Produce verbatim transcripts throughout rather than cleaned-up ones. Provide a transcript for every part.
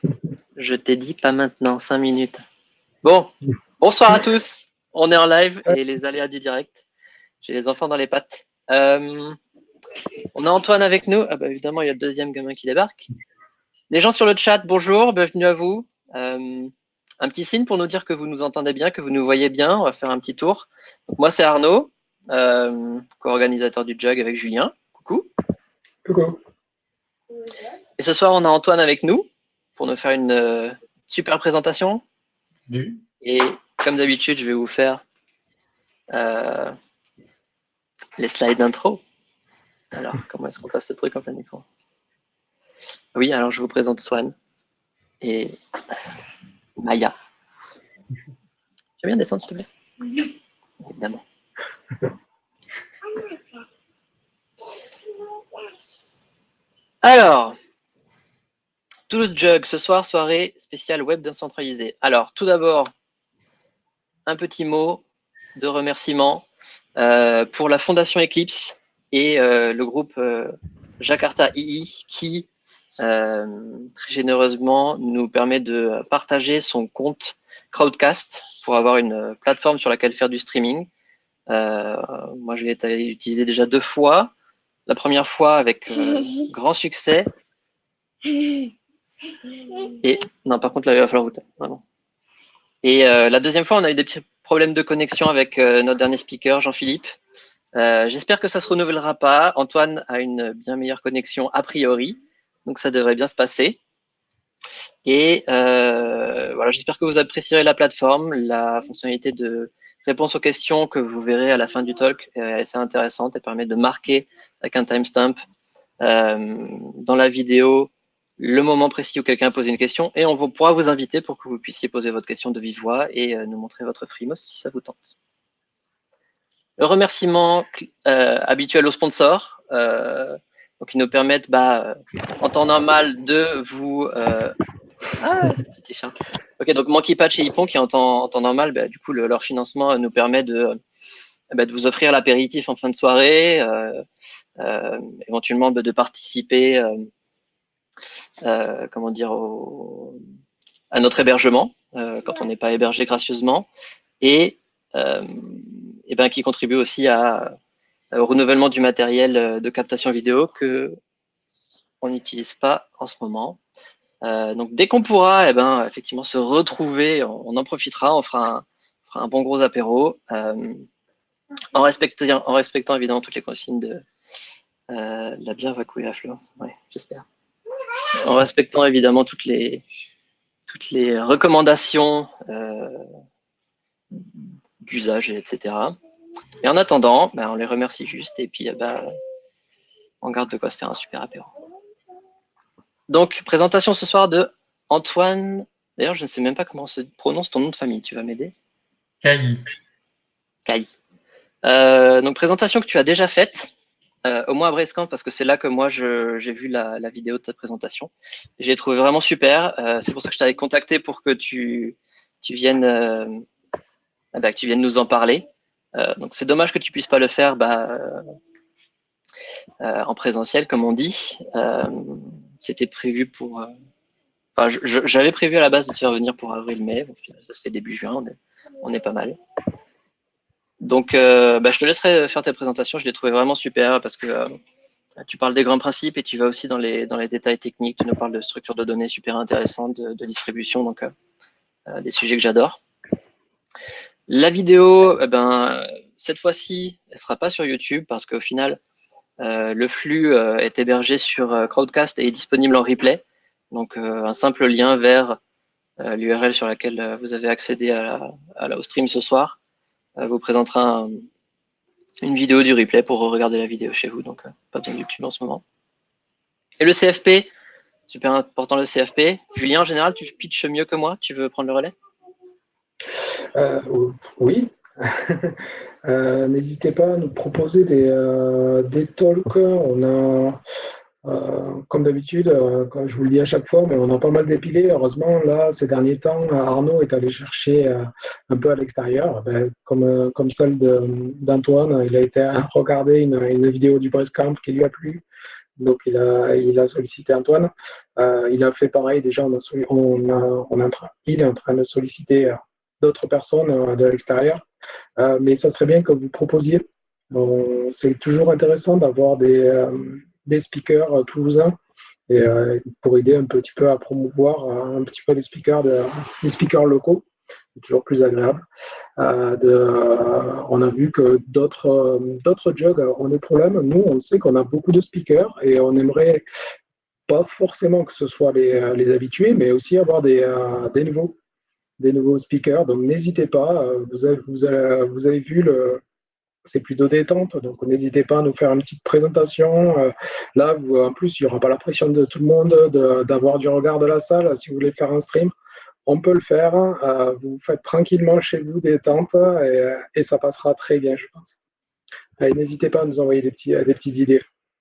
Je t'ai dit pas maintenant, cinq minutes. Bon, bonsoir à tous. On est en live et les aléas du direct. J'ai les enfants dans les pattes. Euh, on a Antoine avec nous. Ah bah évidemment, il y a le deuxième gamin qui débarque. Les gens sur le chat, bonjour, bienvenue à vous. Euh, un petit signe pour nous dire que vous nous entendez bien, que vous nous voyez bien. On va faire un petit tour. Donc, moi, c'est Arnaud, euh, co-organisateur du Jug avec Julien. Coucou. Coucou. Et ce soir, on a Antoine avec nous pour nous faire une euh, super présentation. Salut. Et comme d'habitude, je vais vous faire euh, les slides d'intro. Alors, comment est-ce qu'on passe ce truc en plein écran? Oui, alors je vous présente Swan et Maya. Tu veux bien descendre, s'il te plaît? Oui. Évidemment. Alors, Toulouse Jug, ce soir, soirée spéciale web décentralisée. Alors, tout d'abord, un petit mot de remerciement euh, pour la Fondation Eclipse et euh, le groupe euh, Jakarta I I qui euh, très généreusement nous permet de partager son compte Crowdcast pour avoir une plateforme sur laquelle faire du streaming. Euh, moi, je l'ai utilisé déjà deux fois. La première fois avec euh, grand succès. Et non, par contre, là, il va falloir vous taire, vraiment. Et euh, la deuxième fois, on a eu des petits problèmes de connexion avec euh, notre dernier speaker, Jean-Philippe. Euh, J'espère que ça se renouvellera pas. Antoine a une bien meilleure connexion a priori, donc ça devrait bien se passer. Et euh, voilà, j'espère que vous apprécierez la plateforme, la fonctionnalité de réponse aux questions que vous verrez à la fin du talk est assez intéressante. Elle permet de marquer avec un timestamp euh, dans la vidéo le moment précis où quelqu'un pose une question et on vous, pourra vous inviter pour que vous puissiez poser votre question de vive voix et euh, nous montrer votre Frimos si ça vous tente. Le remerciement euh, habituel aux sponsors, euh, donc ils nous permettent, bah, en temps normal, de vous euh, ah, petit chat. Ok, donc Monkey Patch et Hippon qui en temps, en temps normal, bah, du coup, le, leur financement nous permet de, bah, de vous offrir l'apéritif en fin de soirée, euh, euh, éventuellement bah, de participer, euh, euh, comment dire, au, à notre hébergement euh, quand on n'est pas hébergé gracieusement, et, euh, et ben qui contribue aussi à, au renouvellement du matériel de captation vidéo que on n'utilise pas en ce moment. Euh, donc dès qu'on pourra, eh ben, effectivement, se retrouver, on, on en profitera, on fera un, on fera un bon gros apéro, euh, en, respectant, en respectant évidemment toutes les consignes de euh, la bière va couler à flot, ouais, j'espère. En respectant évidemment toutes les, toutes les recommandations euh, d'usage, et cetera. Et en attendant, ben, on les remercie juste et puis ben, on garde de quoi se faire un super apéro. Donc, présentation ce soir de Antoine. D'ailleurs, je ne sais même pas comment se prononce ton nom de famille. Tu vas m'aider? Kai. Kai. Euh, donc, présentation que tu as déjà faite, euh, au moins à Brescamp, parce que c'est là que moi, j'ai vu la, la vidéo de ta présentation. J'ai trouvé vraiment super. Euh, c'est pour ça que je t'avais contacté pour que tu, tu, viennes, euh, bah, que tu viennes nous en parler. Euh, donc, c'est dommage que tu puisses pas le faire bah, euh, en présentiel, comme on dit. Euh, C'était prévu pour... Euh, Enfin, j'avais prévu à la base de te faire venir pour avril-mai. Bon, ça se fait début juin, on est, on est pas mal. Donc, euh, bah, je te laisserai faire tes présentations. Je les trouvais vraiment super parce que euh, tu parles des grands principes et tu vas aussi dans les, dans les détails techniques. Tu nous parles de structure de données super intéressantes, de, de distribution, donc euh, des sujets que j'adore. La vidéo, eh ben, cette fois-ci, elle sera pas sur YouTube parce qu'au final, euh, le flux euh, est hébergé sur euh, Crowdcast et est disponible en replay. Donc, euh, un simple lien vers euh, l'U R L sur laquelle euh, vous avez accédé à la, à la, au stream ce soir euh, vous présentera un, une vidéo du replay pour regarder la vidéo chez vous. Donc, euh, pas besoin de YouTube en ce moment. Et le C F P, super important le C F P. Julien, en général, tu pitches mieux que moi. Tu veux prendre le relais? euh, Oui. euh, N'hésitez pas à nous proposer des, euh, des talks. On a, euh, comme d'habitude, euh, comme je vous le dis à chaque fois, mais on a pas mal dépilé. Heureusement, là, ces derniers temps, Arnaud est allé chercher euh, un peu à l'extérieur, ben, comme, euh, comme celle d'Antoine. Il a été regarder une, une vidéo du Brescamp qui lui a plu. Donc, il a, il a sollicité Antoine. Euh, il a fait pareil. Déjà, on a, on a, on a, il est en train de solliciter euh, d'autres personnes euh, de l'extérieur. Euh, mais ça serait bien que vous proposiez. Euh, c'est toujours intéressant d'avoir des, euh, des speakers euh, toulousains et euh, pour aider un petit peu à promouvoir euh, un petit peu les speakers, de, les speakers locaux. C'est toujours plus agréable. Euh, de, euh, on a vu que d'autres euh, d'autres jugs ont des problèmes. Nous, on sait qu'on a beaucoup de speakers et on aimerait pas forcément que ce soit les, euh, les habitués, mais aussi avoir des, euh, des nouveaux des nouveaux speakers. Donc n'hésitez pas. Euh, vous avez, vous avez, vous avez vu le c'est plutôt détente, donc n'hésitez pas à nous faire une petite présentation. Euh, là, vous, en plus, il n'y aura pas la pression de tout le monde d'avoir du regard de la salle. Si vous voulez faire un stream, on peut le faire. Euh, vous faites tranquillement chez vous, détente, et, et ça passera très bien, je pense. Allez, n'hésitez pas à nous envoyer des, petits, des petites idées.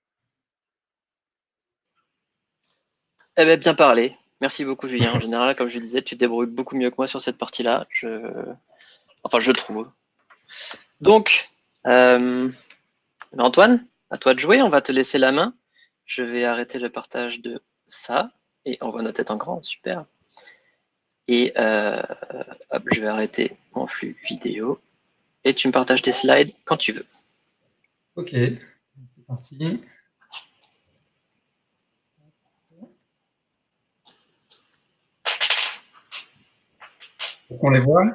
Eh bien, bien parlé. Merci beaucoup, Julien. En général, comme je disais, tu te débrouilles beaucoup mieux que moi sur cette partie-là. Je... Enfin, je trouve. Donc, euh... Antoine, à toi de jouer. On va te laisser la main. Je vais arrêter le partage de ça. Et on voit notre tête en grand. Super. Et euh... hop, je vais arrêter mon flux vidéo. Et tu me partages tes slides quand tu veux. Ok, c'est parti. On les voit?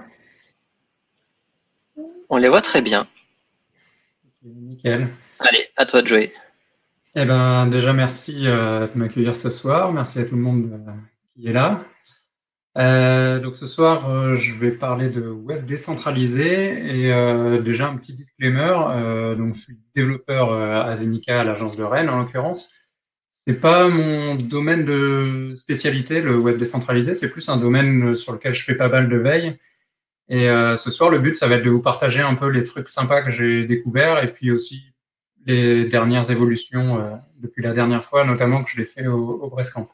On les voit très bien. Okay, nickel. Allez, à toi de jouer. Eh ben, déjà, merci euh, de m'accueillir ce soir. Merci à tout le monde euh, qui est là. Euh, donc ce soir, euh, je vais parler de web décentralisé et euh, déjà un petit disclaimer. Euh, donc je suis développeur euh, à Zenica, à l'agence de Rennes en l'occurrence. C'est pas mon domaine de spécialité, le web décentralisé. C'est plus un domaine sur lequel je fais pas mal de veille. Et euh, ce soir, le but, ça va être de vous partager un peu les trucs sympas que j'ai découverts et puis aussi les dernières évolutions euh, depuis la dernière fois, notamment que je l'ai fait au, au Brestcamp.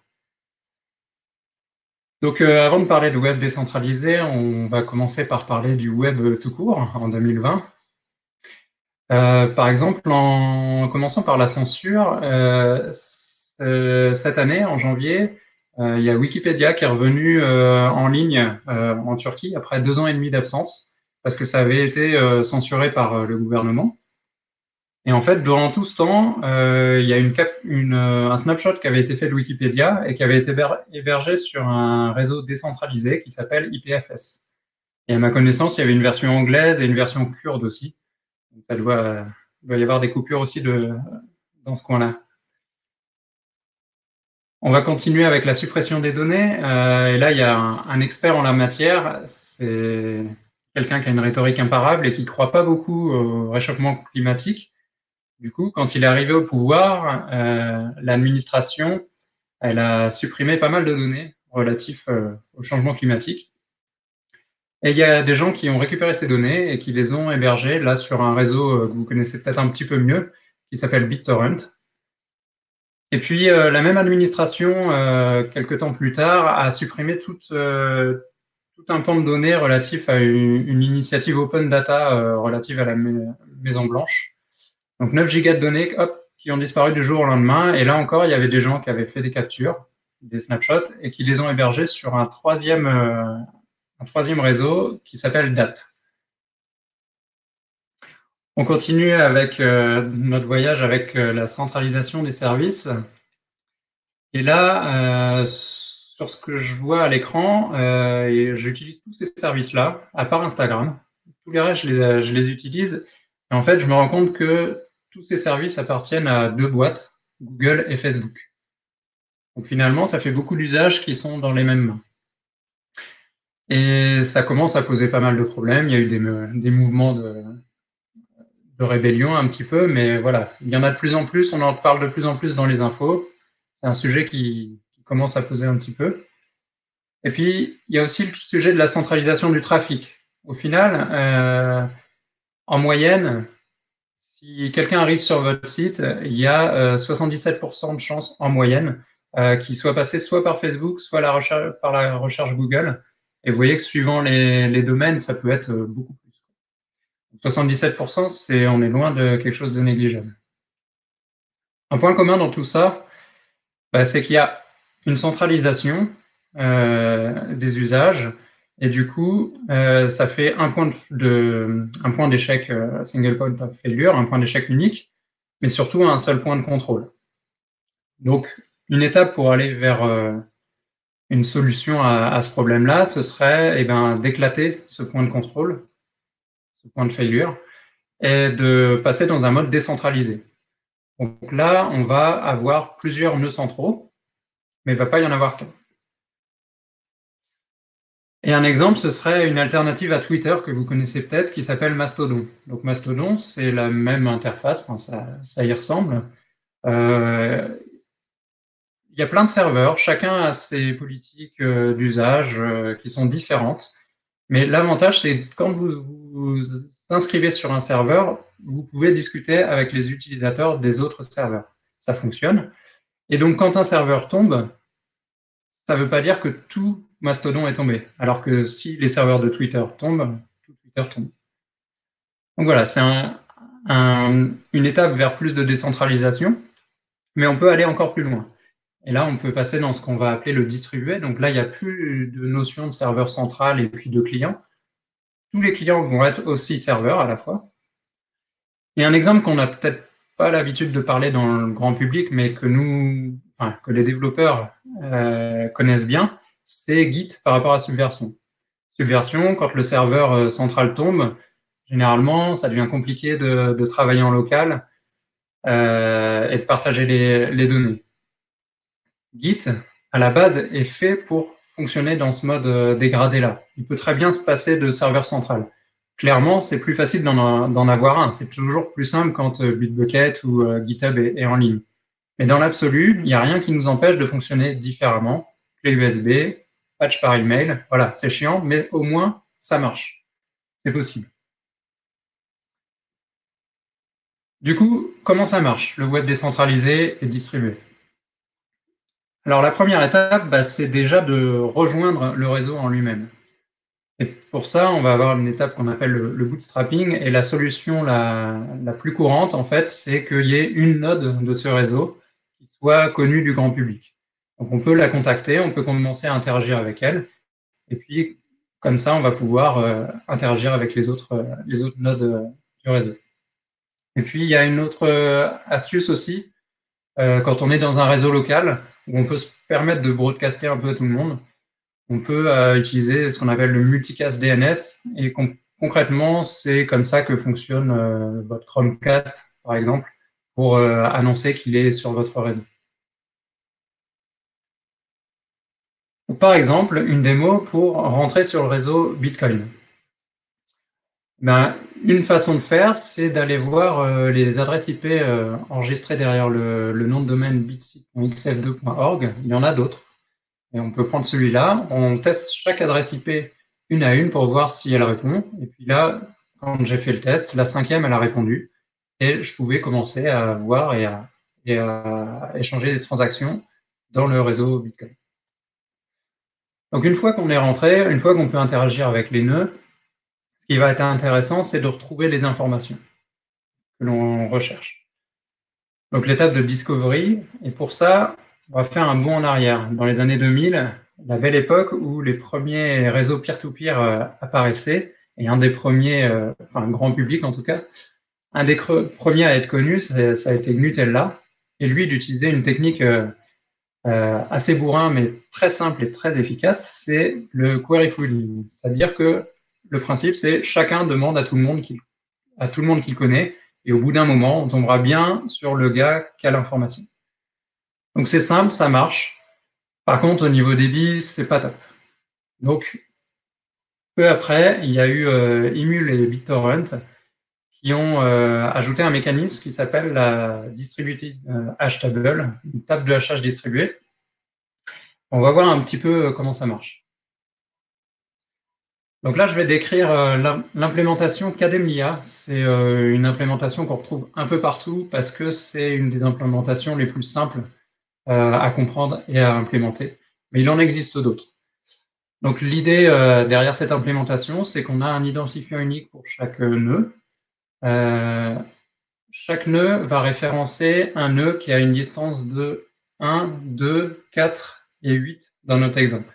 Donc, euh, avant de parler de web décentralisé, on va commencer par parler du web tout court en deux mille vingt. Euh, par exemple, en commençant par la censure, euh, cette année, en janvier, euh, il y a Wikipédia qui est revenu euh, en ligne euh, en Turquie après deux ans et demi d'absence parce que ça avait été euh, censuré par euh, le gouvernement. Et en fait, durant tout ce temps, euh, il y a une cap une, euh, un snapshot qui avait été fait de Wikipédia et qui avait été hébergé sur un réseau décentralisé qui s'appelle I P F S. Et à ma connaissance, il y avait une version anglaise et une version kurde aussi. Donc ça doit, euh, doit y avoir des coupures aussi de, dans ce coin-là. On va continuer avec la suppression des données. Euh, et là, il y a un, un expert en la matière. C'est quelqu'un qui a une rhétorique imparable et qui ne croit pas beaucoup au réchauffement climatique. Du coup, quand il est arrivé au pouvoir, euh, l'administration, elle a supprimé pas mal de données relatives euh, au changement climatique. Et il y a des gens qui ont récupéré ces données et qui les ont hébergées là sur un réseau euh, que vous connaissez peut-être un petit peu mieux, qui s'appelle BitTorrent. Et puis, euh, la même administration, euh, quelques temps plus tard, a supprimé tout, euh, tout un pan de données relatif à une, une initiative Open Data euh, relative à la Maison Blanche. Donc neuf gigas de données, hop, qui ont disparu du jour au lendemain. Et là encore, il y avait des gens qui avaient fait des captures, des snapshots, et qui les ont hébergés sur un troisième, euh, un troisième réseau qui s'appelle D A T. On continue avec euh, notre voyage avec euh, la centralisation des services. Et là, euh, sur ce que je vois à l'écran, euh, j'utilise tous ces services-là, à part Instagram. Tous les restes, je les, je les utilise. Et en fait, je me rends compte que tous ces services appartiennent à deux boîtes, Google et Facebook. Donc finalement, ça fait beaucoup d'usages qui sont dans les mêmes mains. Et ça commence à poser pas mal de problèmes. Il y a eu des, des mouvements de, de rébellion un petit peu, mais voilà, il y en a de plus en plus, on en parle de plus en plus dans les infos. C'est un sujet qui, qui commence à poser un petit peu. Et puis, il y a aussi le sujet de la centralisation du trafic. Au final, euh, en moyenne, si quelqu'un arrive sur votre site, il y a euh, soixante-dix-sept pour cent de chances en moyenne euh, qu'il soit passé soit par Facebook, soit la recherche, par la recherche Google. Et vous voyez que suivant les, les domaines, ça peut être beaucoup plus. soixante-dix-sept pour cent, c'est, on est loin de quelque chose de négligeable. Un point commun dans tout ça, bah, c'est qu'il y a une centralisation euh, des usages, et du coup, euh, ça fait un point de, un point d'échec euh, single point of failure, un point d'échec unique, mais surtout un seul point de contrôle. Donc, une étape pour aller vers euh, une solution à, à ce problème-là, ce serait eh ben, d'éclater ce point de contrôle, ce point de failure, et de passer dans un mode décentralisé. Donc là, on va avoir plusieurs nœuds centraux, mais il ne va pas y en avoir qu'un. Et un exemple, ce serait une alternative à Twitter que vous connaissez peut-être, qui s'appelle Mastodon. Donc Mastodon, c'est la même interface, enfin, ça, ça y ressemble. Euh, il y a plein de serveurs, chacun a ses politiques euh, d'usage euh, qui sont différentes. Mais l'avantage, c'est que quand vous vous inscrivez sur un serveur, vous pouvez discuter avec les utilisateurs des autres serveurs. Ça fonctionne. Et donc, quand un serveur tombe, ça ne veut pas dire que tout Mastodon est tombé. Alors que si les serveurs de Twitter tombent, tout Twitter tombe. Donc voilà, c'est un, un, une étape vers plus de décentralisation, mais on peut aller encore plus loin. Et là, on peut passer dans ce qu'on va appeler le distribué. Donc là, il n'y a plus de notion de serveur central et puis de client. Tous les clients vont être aussi serveurs à la fois. Et un exemple qu'on n'a peut-être pas l'habitude de parler dans le grand public, mais que nous, enfin, que les développeurs euh, connaissent bien, c'est Git par rapport à Subversion. Subversion, quand le serveur central tombe, généralement, ça devient compliqué de, de travailler en local euh, et de partager les, les données. Git, à la base, est fait pour fonctionner dans ce mode dégradé-là. Il peut très bien se passer de serveur central. Clairement, c'est plus facile d'en avoir un. C'est toujours plus simple quand Bitbucket ou euh, GitHub est, est en ligne. Mais dans l'absolu, il n'y a rien qui nous empêche de fonctionner différemment. Clé U S B, patch par email, voilà, c'est chiant, mais au moins, ça marche. C'est possible. Du coup, comment ça marche, le web décentralisé et distribué? Alors, la première étape, bah, c'est déjà de rejoindre le réseau en lui-même. Et pour ça, on va avoir une étape qu'on appelle le, le bootstrapping. Et la solution la, la plus courante, en fait, c'est qu'il y ait une node de ce réseau qui soit connue du grand public. Donc, on peut la contacter, on peut commencer à interagir avec elle. Et puis, comme ça, on va pouvoir euh, interagir avec les autres, euh, les autres nodes euh, du réseau. Et puis, il y a une autre euh, astuce aussi, euh, quand on est dans un réseau local, où on peut se permettre de broadcaster un peu à tout le monde. On peut euh, utiliser ce qu'on appelle le multicast D N S. Et con concrètement, c'est comme ça que fonctionne euh, votre Chromecast, par exemple, pour euh, annoncer qu'il est sur votre réseau. Donc, par exemple, une démo pour rentrer sur le réseau Bitcoin. Ben, une façon de faire, c'est d'aller voir euh, les adresses I P euh, enregistrées derrière le, le nom de domaine bitsy point x f deux point org. Il y en a d'autres. Et on peut prendre celui-là. On teste chaque adresse I P une à une pour voir si elle répond. Et puis là, quand j'ai fait le test, la cinquième, elle a répondu. Et je pouvais commencer à voir et à, et à échanger des transactions dans le réseau Bitcoin. Donc une fois qu'on est rentré, une fois qu'on peut interagir avec les nœuds, ce qui va être intéressant, c'est de retrouver les informations que l'on recherche. Donc l'étape de discovery, et pour ça, on va faire un bond en arrière. Dans les années deux mille, la belle époque où les premiers réseaux peer-to-peer euh, apparaissaient, et un des premiers, euh, enfin grand public en tout cas, un des premiers à être connu, ça, ça a été Gnutella, et lui, il utilisait une technique euh, euh, assez bourrin, mais très simple et très efficace, c'est le query flooding. C'est-à-dire que le principe, c'est chacun demande à tout le monde qu'il à tout le monde qu'il connaît, et au bout d'un moment, on tombera bien sur le gars qui a l'information. Donc c'est simple, ça marche. Par contre, au niveau débit, c'est pas top. Donc, peu après, il y a eu euh, Emule et BitTorrent qui ont euh, ajouté un mécanisme qui s'appelle la Distributed euh, Hash Table, une table de hachage distribuée. On va voir un petit peu comment ça marche. Donc là, je vais décrire euh, l'implémentation Kademlia. C'est euh, une implémentation qu'on retrouve un peu partout parce que c'est une des implémentations les plus simples euh, à comprendre et à implémenter. Mais il en existe d'autres. Donc l'idée euh, derrière cette implémentation, c'est qu'on a un identifiant unique pour chaque nœud. Euh, chaque nœud va référencer un nœud qui a une distance de un, deux, quatre et huit dans notre exemple.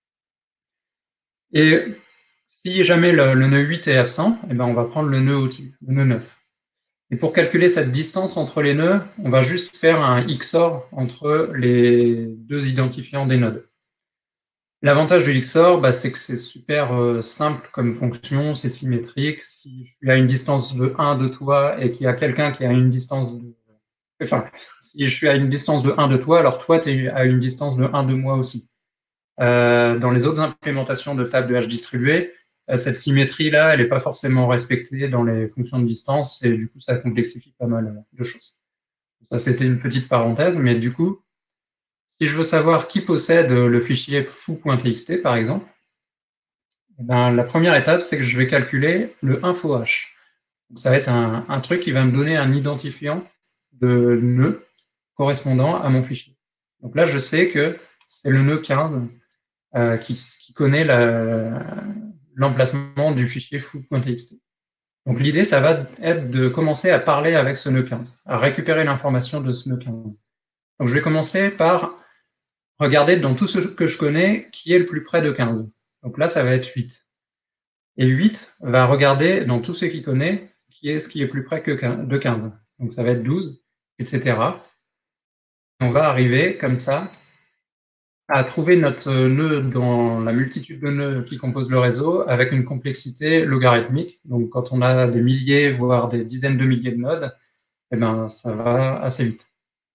Et si jamais le, le nœud huit est absent, eh ben on va prendre le nœud au-dessus, le nœud neuf. Et pour calculer cette distance entre les nœuds, on va juste faire un X O R entre les deux identifiants des nodes. L'avantage du X O R, bah, c'est que c'est super euh, simple comme fonction, c'est symétrique. Si je suis à une distance de un de toi et qu'il y a quelqu'un qui a une distance de... Enfin, si je suis à une distance de un de toi, alors toi, tu es à une distance de un de moi aussi. Euh, dans les autres implémentations de table de H distribuée, euh, cette symétrie-là, elle n'est pas forcément respectée dans les fonctions de distance et du coup, ça complexifie pas mal de choses. Ça, c'était une petite parenthèse, mais du coup, si je veux savoir qui possède le fichier foo.txt, par exemple, eh ben, la première étape, c'est que je vais calculer le info hash. Donc, ça va être un, un truc qui va me donner un identifiant de nœud correspondant à mon fichier. Donc là, je sais que c'est le nœud quinze euh, qui, qui connaît l'emplacement du fichier foo.txt. Donc l'idée, ça va être de commencer à parler avec ce nœud quinze, à récupérer l'information de ce nœud quinze. Donc je vais commencer par regarder dans tout ce que je connais qui est le plus près de quinze. Donc là, ça va être huit. Et huit va regarder dans tout ce qu'il connaît qui est ce qui est plus près que de quinze. Donc ça va être douze, et cetera. On va arriver comme ça à trouver notre nœud dans la multitude de nœuds qui composent le réseau avec une complexité logarithmique. Donc quand on a des milliers, voire des dizaines de milliers de nodes, eh ben, ça va assez vite.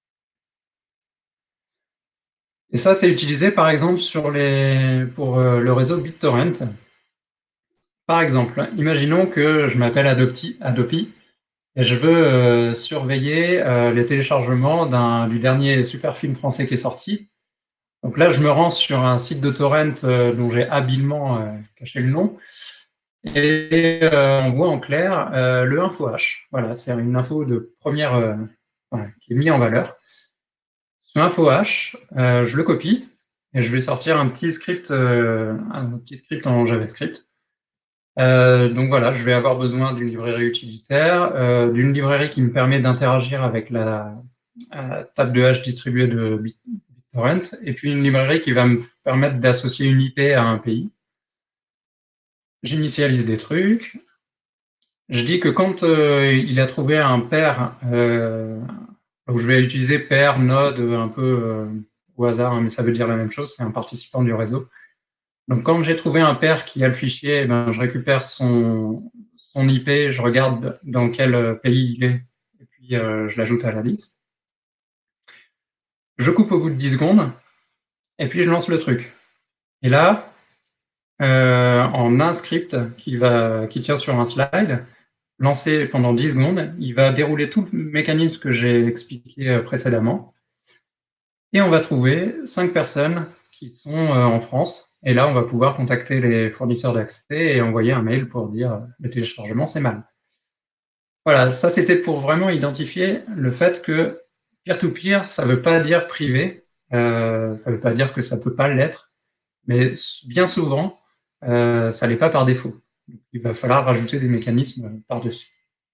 Et ça, c'est utilisé par exemple sur les, pour le réseau BitTorrent. Par exemple, imaginons que je m'appelle Adopi, Adopi et je veux euh, surveiller euh, les téléchargements du dernier super film français qui est sorti. Donc là, je me rends sur un site de torrent euh, dont j'ai habilement euh, caché le nom. Et euh, on voit en clair euh, le info hash. Voilà, c'est une info de première euh, voilà, qui est mise en valeur. Ce info hash, euh, je le copie et je vais sortir un petit script, euh, un petit script en JavaScript. Euh, donc voilà, je vais avoir besoin d'une librairie utilitaire, euh, d'une librairie qui me permet d'interagir avec la, la table de hash distribuée de BitTorrent, et puis une librairie qui va me permettre d'associer une I P à un pays. J'initialise des trucs. Je dis que quand euh, il a trouvé un pair, euh, donc je vais utiliser pair, node, un peu euh, au hasard, hein, mais ça veut dire la même chose, c'est un participant du réseau. Donc quand j'ai trouvé un pair qui a le fichier, eh ben, je récupère son, son I P, je regarde dans quel pays il est, et puis euh, je l'ajoute à la liste. Je coupe au bout de dix secondes, et puis je lance le truc. Et là, euh, en un script qui, va, qui tient sur un slide, lancé pendant dix secondes, il va dérouler tout le mécanisme que j'ai expliqué précédemment. Et on va trouver cinq personnes qui sont en France. Et là, on va pouvoir contacter les fournisseurs d'accès et envoyer un mail pour dire le téléchargement, c'est mal. Voilà, ça c'était pour vraiment identifier le fait que peer-to-peer, ça ne veut pas dire privé, euh, ça ne veut pas dire que ça ne peut pas l'être, mais bien souvent, euh, ça ne l'est pas par défaut. Donc, il va falloir rajouter des mécanismes par-dessus.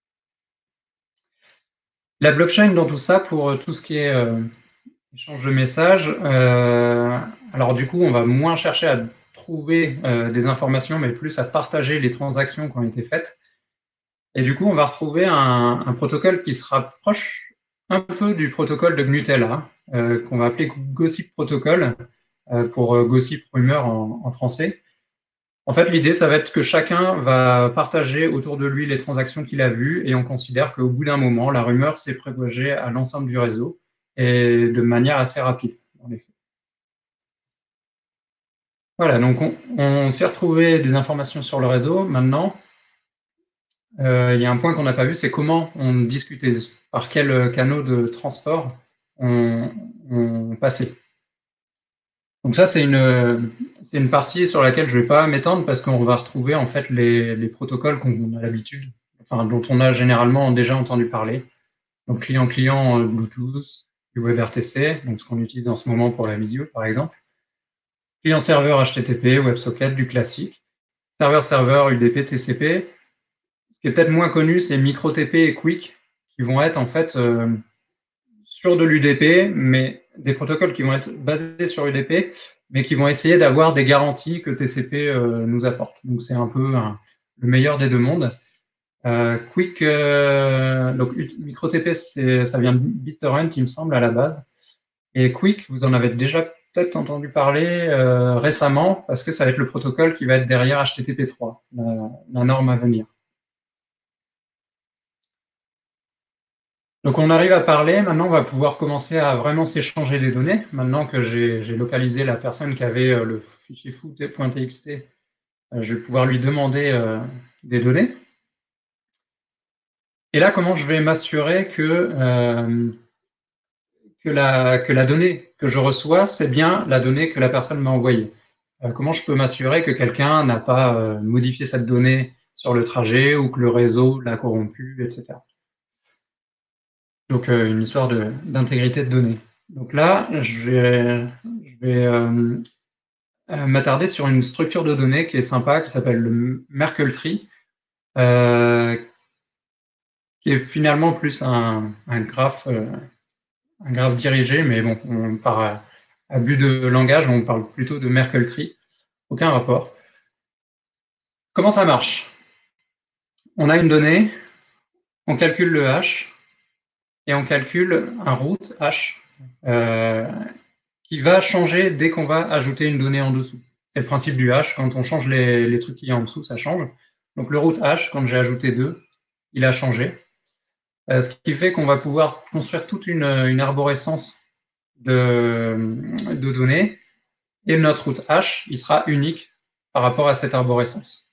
La blockchain dans tout ça, pour tout ce qui est euh, échange de messages, euh, alors du coup, on va moins chercher à trouver euh, des informations, mais plus à partager les transactions qui ont été faites. Et du coup, on va retrouver un, un protocole qui se rapproche un peu du protocole de Gnutella, euh, qu'on va appeler Gossip Protocol, euh, pour euh, Gossip Rumeur en, en français. En fait, l'idée, ça va être que chacun va partager autour de lui les transactions qu'il a vues et on considère qu'au bout d'un moment, la rumeur s'est propagée à l'ensemble du réseau et de manière assez rapide, en effet. Voilà, donc on, on s'est retrouvé des informations sur le réseau. Maintenant, euh, il y a un point qu'on n'a pas vu, c'est comment on discutait, par quels canaux de transport on, on passait. Donc ça, c'est une, c'est une partie sur laquelle je ne vais pas m'étendre parce qu'on va retrouver en fait les, les protocoles qu'on a l'habitude, enfin, dont on a généralement déjà entendu parler. Donc client-client Bluetooth, du WebRTC, donc ce qu'on utilise en ce moment pour la visio par exemple. Client-serveur H T T P, WebSocket, du classique. Serveur-serveur U D P, T C P. Ce qui est peut-être moins connu, c'est MicroTP et Quick, qui vont être en fait euh, sur de l'U D P, mais des protocoles qui vont être basés sur U D P, mais qui vont essayer d'avoir des garanties que T C P euh, nous apporte. Donc c'est un peu un, le meilleur des deux mondes. Euh, Quick, euh, donc MicroTP, ça vient de BitTorrent, il me semble, à la base. Et Quick, vous en avez déjà peut-être entendu parler euh, récemment, parce que ça va être le protocole qui va être derrière H T T P trois, la, la norme à venir. Donc on arrive à parler, maintenant on va pouvoir commencer à vraiment s'échanger des données. Maintenant que j'ai localisé la personne qui avait euh, le fichier foo.txt, euh, je vais pouvoir lui demander euh, des données. Et là, comment je vais m'assurer que, euh, que, la, que la donnée que je reçois, c'est bien la donnée que la personne m'a envoyée. Euh, comment je peux m'assurer que quelqu'un n'a pas euh, modifié cette donnée sur le trajet ou que le réseau l'a corrompu, et cetera. Donc, euh, une histoire d'intégrité de, de données. Donc là, je vais, je vais euh, euh, m'attarder sur une structure de données qui est sympa, qui s'appelle le Merkle Tree, euh, qui est finalement plus un, un graphe... Euh, un graphe dirigé, mais bon, on part à, à but de langage, on parle plutôt de Merkle Tree. Aucun rapport. Comment ça marche? On a une donnée, on calcule le hash, et on calcule un root hash euh, qui va changer dès qu'on va ajouter une donnée en dessous. C'est le principe du hash, quand on change les, les trucs qu'il y a en dessous, ça change. Donc le root hash, quand j'ai ajouté deux, il a changé. Euh, ce qui fait qu'on va pouvoir construire toute une, une arborescence de, de données, et notre route hash, il sera unique par rapport à cette arborescence.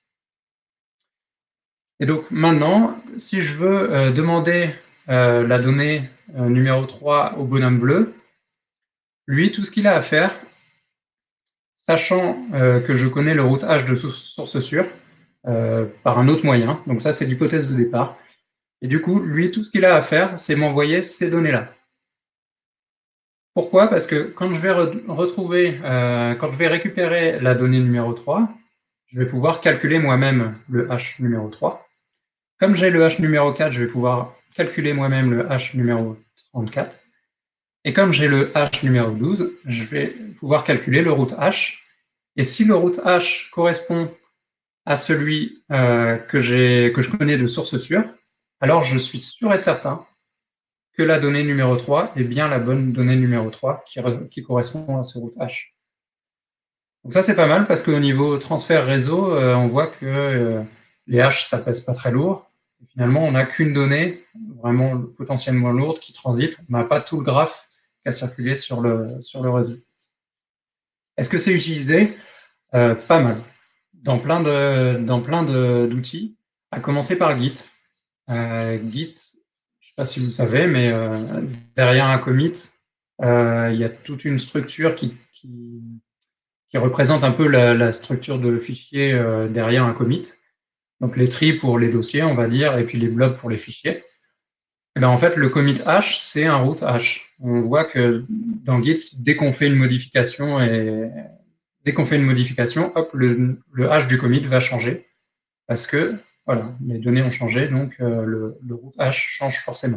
Et donc maintenant, si je veux euh, demander euh, la donnée euh, numéro trois au bonhomme bleu, lui, tout ce qu'il a à faire, sachant euh, que je connais le route hash de source sûre euh, par un autre moyen, donc ça c'est l'hypothèse de départ, et du coup, lui, tout ce qu'il a à faire, c'est m'envoyer ces données-là. Pourquoi? Parce que quand je vais re retrouver, euh, quand je vais récupérer la donnée numéro trois, je vais pouvoir calculer moi-même le hash numéro trois. Comme j'ai le hash numéro quatre, je vais pouvoir calculer moi-même le hash numéro trente-quatre. Et comme j'ai le hash numéro douze, je vais pouvoir calculer le root hash. Et si le root hash correspond à celui euh, que, que je connais de source sûre, alors je suis sûr et certain que la donnée numéro trois est bien la bonne donnée numéro trois qui, qui correspond à ce root hash. Donc ça, c'est pas mal parce qu'au niveau transfert réseau, euh, on voit que euh, les hashes, ça pèse pas très lourd. Et finalement, on n'a qu'une donnée vraiment potentiellement lourde qui transite. On n'a pas tout le graphe qui a circulé sur le, sur le réseau. Est-ce que c'est utilisé? euh, Pas mal. Dans plein de, dans plein d'outils, à commencer par Git. Euh, Git, je ne sais pas si vous savez, mais euh, derrière un commit, euh, il y a toute une structure qui, qui, qui représente un peu la, la structure de fichier euh, derrière un commit. Donc les trees pour les dossiers, on va dire, et puis les blobs pour les fichiers. Et bien, en fait, le commit hash, c'est un root hash. On voit que dans Git, dès qu'on fait une modification, et dès qu'on fait une modification, hop, le, le hash du commit va changer parce que voilà, les données ont changé, donc euh, le, le root hash change forcément.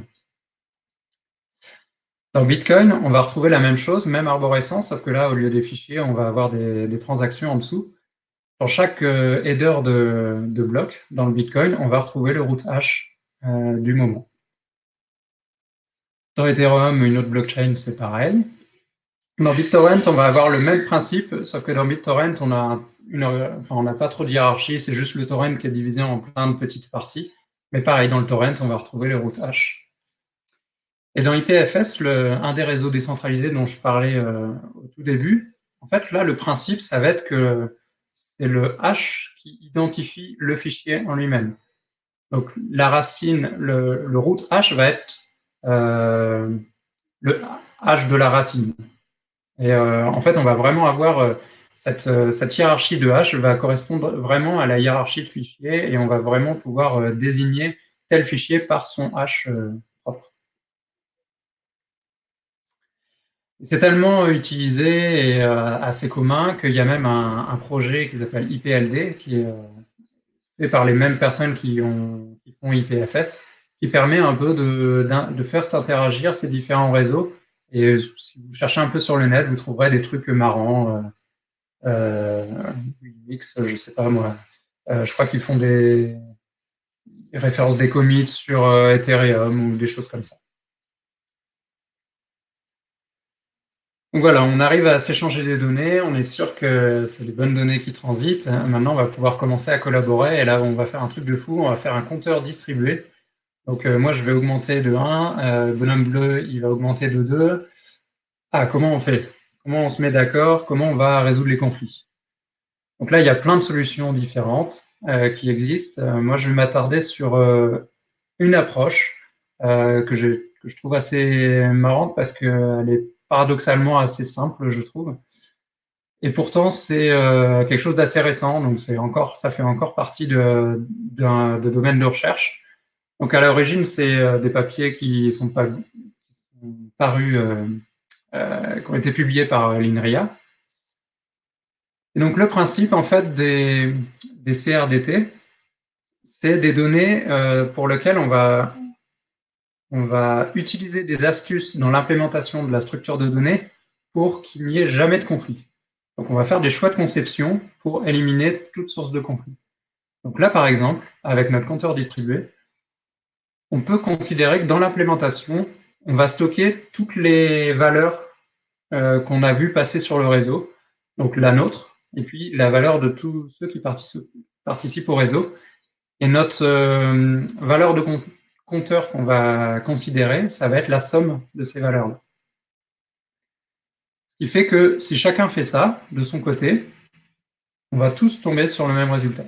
Dans Bitcoin, on va retrouver la même chose, même arborescence, sauf que là, au lieu des fichiers, on va avoir des, des transactions en dessous. Pour chaque euh, header de, de bloc dans le Bitcoin, on va retrouver le root hash euh, du moment. Dans Ethereum, une autre blockchain, c'est pareil. Dans BitTorrent, on va avoir le même principe, sauf que dans BitTorrent, on a une, enfin, on n'a pas trop de hiérarchie, c'est juste le torrent qui est divisé en plein de petites parties. Mais pareil, dans le torrent, on va retrouver le root hash. Et dans I P F S, le, un des réseaux décentralisés dont je parlais euh, au tout début, en fait, là, le principe, ça va être que c'est le hash qui identifie le fichier en lui-même. Donc, la racine, le, le root hash va être euh, le hash de la racine. Et euh, en fait, on va vraiment avoir euh, cette, euh, cette hiérarchie de hash va correspondre vraiment à la hiérarchie de fichiers et on va vraiment pouvoir euh, désigner tel fichier par son hash euh, propre. C'est tellement utilisé et euh, assez commun qu'il y a même un, un projet qui s'appelle I P L D, qui est euh, fait par les mêmes personnes qui, ont, qui font I P F S, qui permet un peu de, de faire s'interagir ces différents réseaux. Et si vous cherchez un peu sur le net, vous trouverez des trucs marrants. Euh, euh, X, je sais pas moi. Euh, je crois qu'ils font des, des références des commits sur euh, Ethereum ou des choses comme ça. Donc voilà, on arrive à s'échanger des données, on est sûr que c'est les bonnes données qui transitent. Maintenant, on va pouvoir commencer à collaborer, et là, on va faire un truc de fou, on va faire un compteur distribué. Donc euh, moi, je vais augmenter de un, euh, bonhomme bleu, il va augmenter de deux. Ah, comment on fait? Comment on se met d'accord? Comment on va résoudre les conflits? Donc là, il y a plein de solutions différentes euh, qui existent. Euh, moi, je vais m'attarder sur euh, une approche euh, que, je, que je trouve assez marrante parce qu'elle est paradoxalement assez simple, je trouve. Et pourtant, c'est euh, quelque chose d'assez récent, donc c'est encore, ça fait encore partie de, de, de domaine de recherche. Donc à l'origine, c'est euh, des papiers qui sont, pas, qui sont parus, euh, euh, qui ont été publiés par l'INRIA. Et donc le principe en fait des, des C R D T, c'est des données euh, pour lesquelles on va, on va utiliser des astuces dans l'implémentation de la structure de données pour qu'il n'y ait jamais de conflit. Donc on va faire des choix de conception pour éliminer toute source de conflit. Donc là par exemple, avec notre compteur distribué, on peut considérer que dans l'implémentation, on va stocker toutes les valeurs euh, qu'on a vues passer sur le réseau, donc la nôtre, et puis la valeur de tous ceux qui participent, participent au réseau. Et notre euh, valeur de compteur qu'on va considérer, ça va être la somme de ces valeurs-là. Ce qui fait que si chacun fait ça de son côté, on va tous tomber sur le même résultat.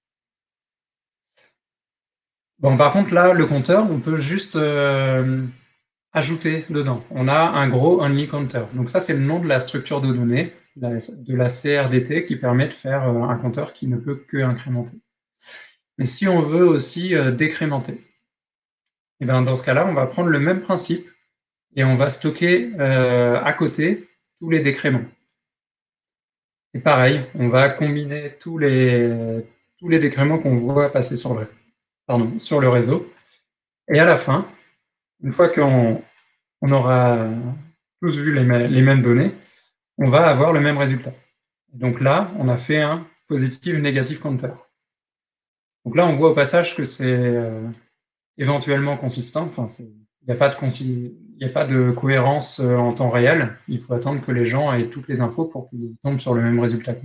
Bon, par contre, là, le compteur, on peut juste euh, ajouter dedans. On a un gros only counter. Donc ça, c'est le nom de la structure de données, de la C R D T, qui permet de faire un compteur qui ne peut que incrémenter. Mais si on veut aussi euh, décrémenter, et bien dans ce cas-là, on va prendre le même principe et on va stocker euh, à côté tous les décréments. Et pareil, on va combiner tous les, tous les décréments qu'on voit passer sur le, pardon, sur le réseau. Et à la fin, une fois qu'on on aura tous vu les, les mêmes données, on va avoir le même résultat. Donc là, on a fait un positive-négative counter. Donc là, on voit au passage que c'est euh, éventuellement consistant. Enfin, il n'y a pas de il n'y a pas de cohérence euh, en temps réel. Il faut attendre que les gens aient toutes les infos pour qu'ils tombent sur le même résultat.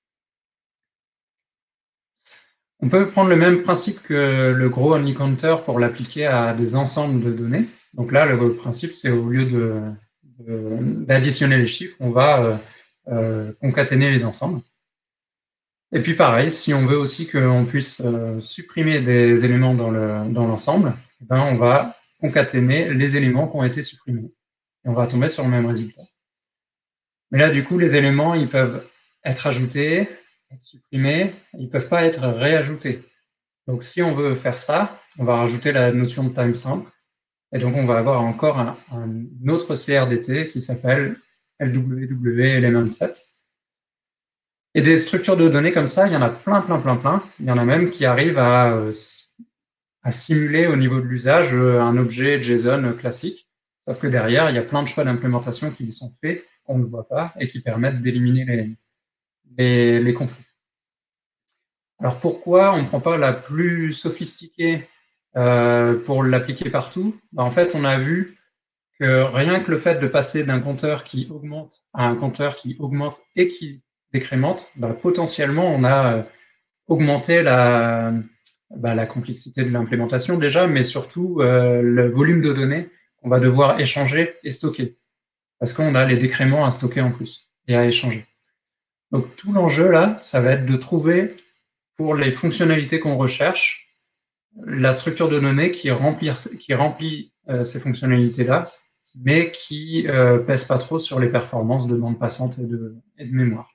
On peut prendre le même principe que le gros only counter pour l'appliquer à des ensembles de données. Donc là, le principe, c'est au lieu de, de, d'additionner les chiffres, on va euh, euh, concaténer les ensembles. Et puis pareil, si on veut aussi qu'on puisse euh, supprimer des éléments dans, le, dans l'ensemble, ben on va concaténer les éléments qui ont été supprimés. Et on va tomber sur le même résultat. Mais là, du coup, les éléments, ils peuvent être ajoutés, être supprimés, ils ne peuvent pas être réajoutés. Donc si on veut faire ça, on va rajouter la notion de timestamp. Et donc on va avoir encore un, un autre C R D T qui s'appelle L W W element set. Et des structures de données comme ça, il y en a plein, plein, plein, plein. Il y en a même qui arrivent à, à simuler au niveau de l'usage un objet JSON classique. Sauf que derrière, il y a plein de choix d'implémentation qui sont faits, qu'on ne voit pas, et qui permettent d'éliminer les, les, les conflits. Alors pourquoi on ne prend pas la plus sophistiquée euh, pour l'appliquer partout? Ben, en fait, on a vu que rien que le fait de passer d'un compteur qui augmente à un compteur qui augmente et qui décrémente, ben, potentiellement, on a euh, augmenté la, ben, la complexité de l'implémentation déjà, mais surtout euh, le volume de données qu'on va devoir échanger et stocker. Parce qu'on a les décréments à stocker en plus et à échanger. Donc tout l'enjeu là, ça va être de trouver pour les fonctionnalités qu'on recherche, la structure de données qui remplit, qui remplit euh, ces fonctionnalités-là, mais qui euh, pèse pas trop sur les performances de bande passante et de, et de mémoire.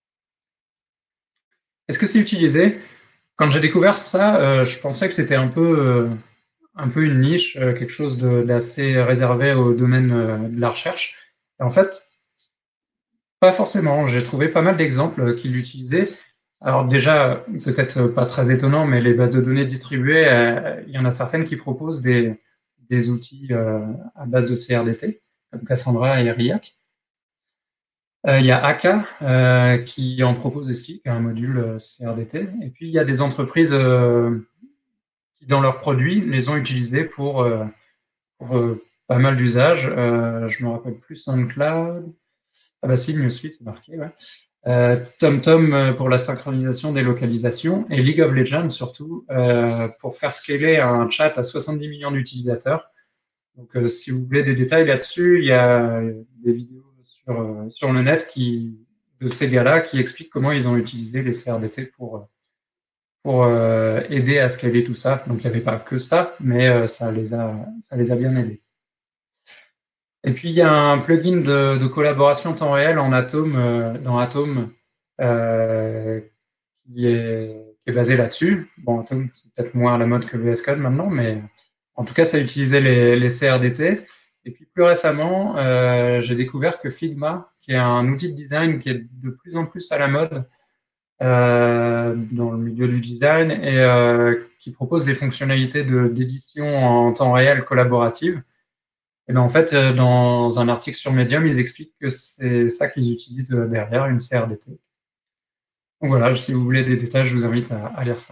Est-ce que c'est utilisé? Quand j'ai découvert ça, euh, je pensais que c'était un peu, euh, un peu une niche, euh, quelque chose d'assez réservé au domaine euh, de la recherche. Et en fait, pas forcément. J'ai trouvé pas mal d'exemples qui l'utilisaient. Alors déjà, peut-être pas très étonnant, mais les bases de données distribuées, euh, il y en a certaines qui proposent des, des outils euh, à base de C R D T, comme Cassandra et Riac. Euh, il y a Aka euh, qui en propose aussi, qui a un module euh, C R D T. Et puis il y a des entreprises euh, qui, dans leurs produits, les ont utilisés pour, euh, pour euh, pas mal d'usages. Euh, je me rappelle plus SoundCloud. Ah bah si, Newsfeed, c'est marqué, ouais. Euh, TomTom euh, pour la synchronisation des localisations et League of Legends surtout euh, pour faire scaler un chat à soixante-dix millions d'utilisateurs. Donc euh, si vous voulez des détails là-dessus, il y a des vidéos sur, euh, sur le net qui, de ces gars-là qui expliquent comment ils ont utilisé les C R D T pour, pour euh, aider à scaler tout ça. Donc il n'y avait pas que ça, mais euh, ça, les a, ça les a bien aidés. Et puis, il y a un plugin de, de collaboration temps réel en Atom, euh, dans Atom euh, qui, est, qui est basé là-dessus. Bon, Atom, c'est peut-être moins à la mode que V S Code maintenant, mais en tout cas, ça utilisait les, les C R D T. Et puis, plus récemment, euh, j'ai découvert que Figma, qui est un outil de design qui est de plus en plus à la mode euh, dans le milieu du design et euh, qui propose des fonctionnalités de, d'édition en temps réel collaborative. Et ben en fait, euh, dans un article sur Medium, ils expliquent que c'est ça qu'ils utilisent euh, derrière, une C R D T. Donc voilà, si vous voulez des détails, je vous invite à, à lire ça.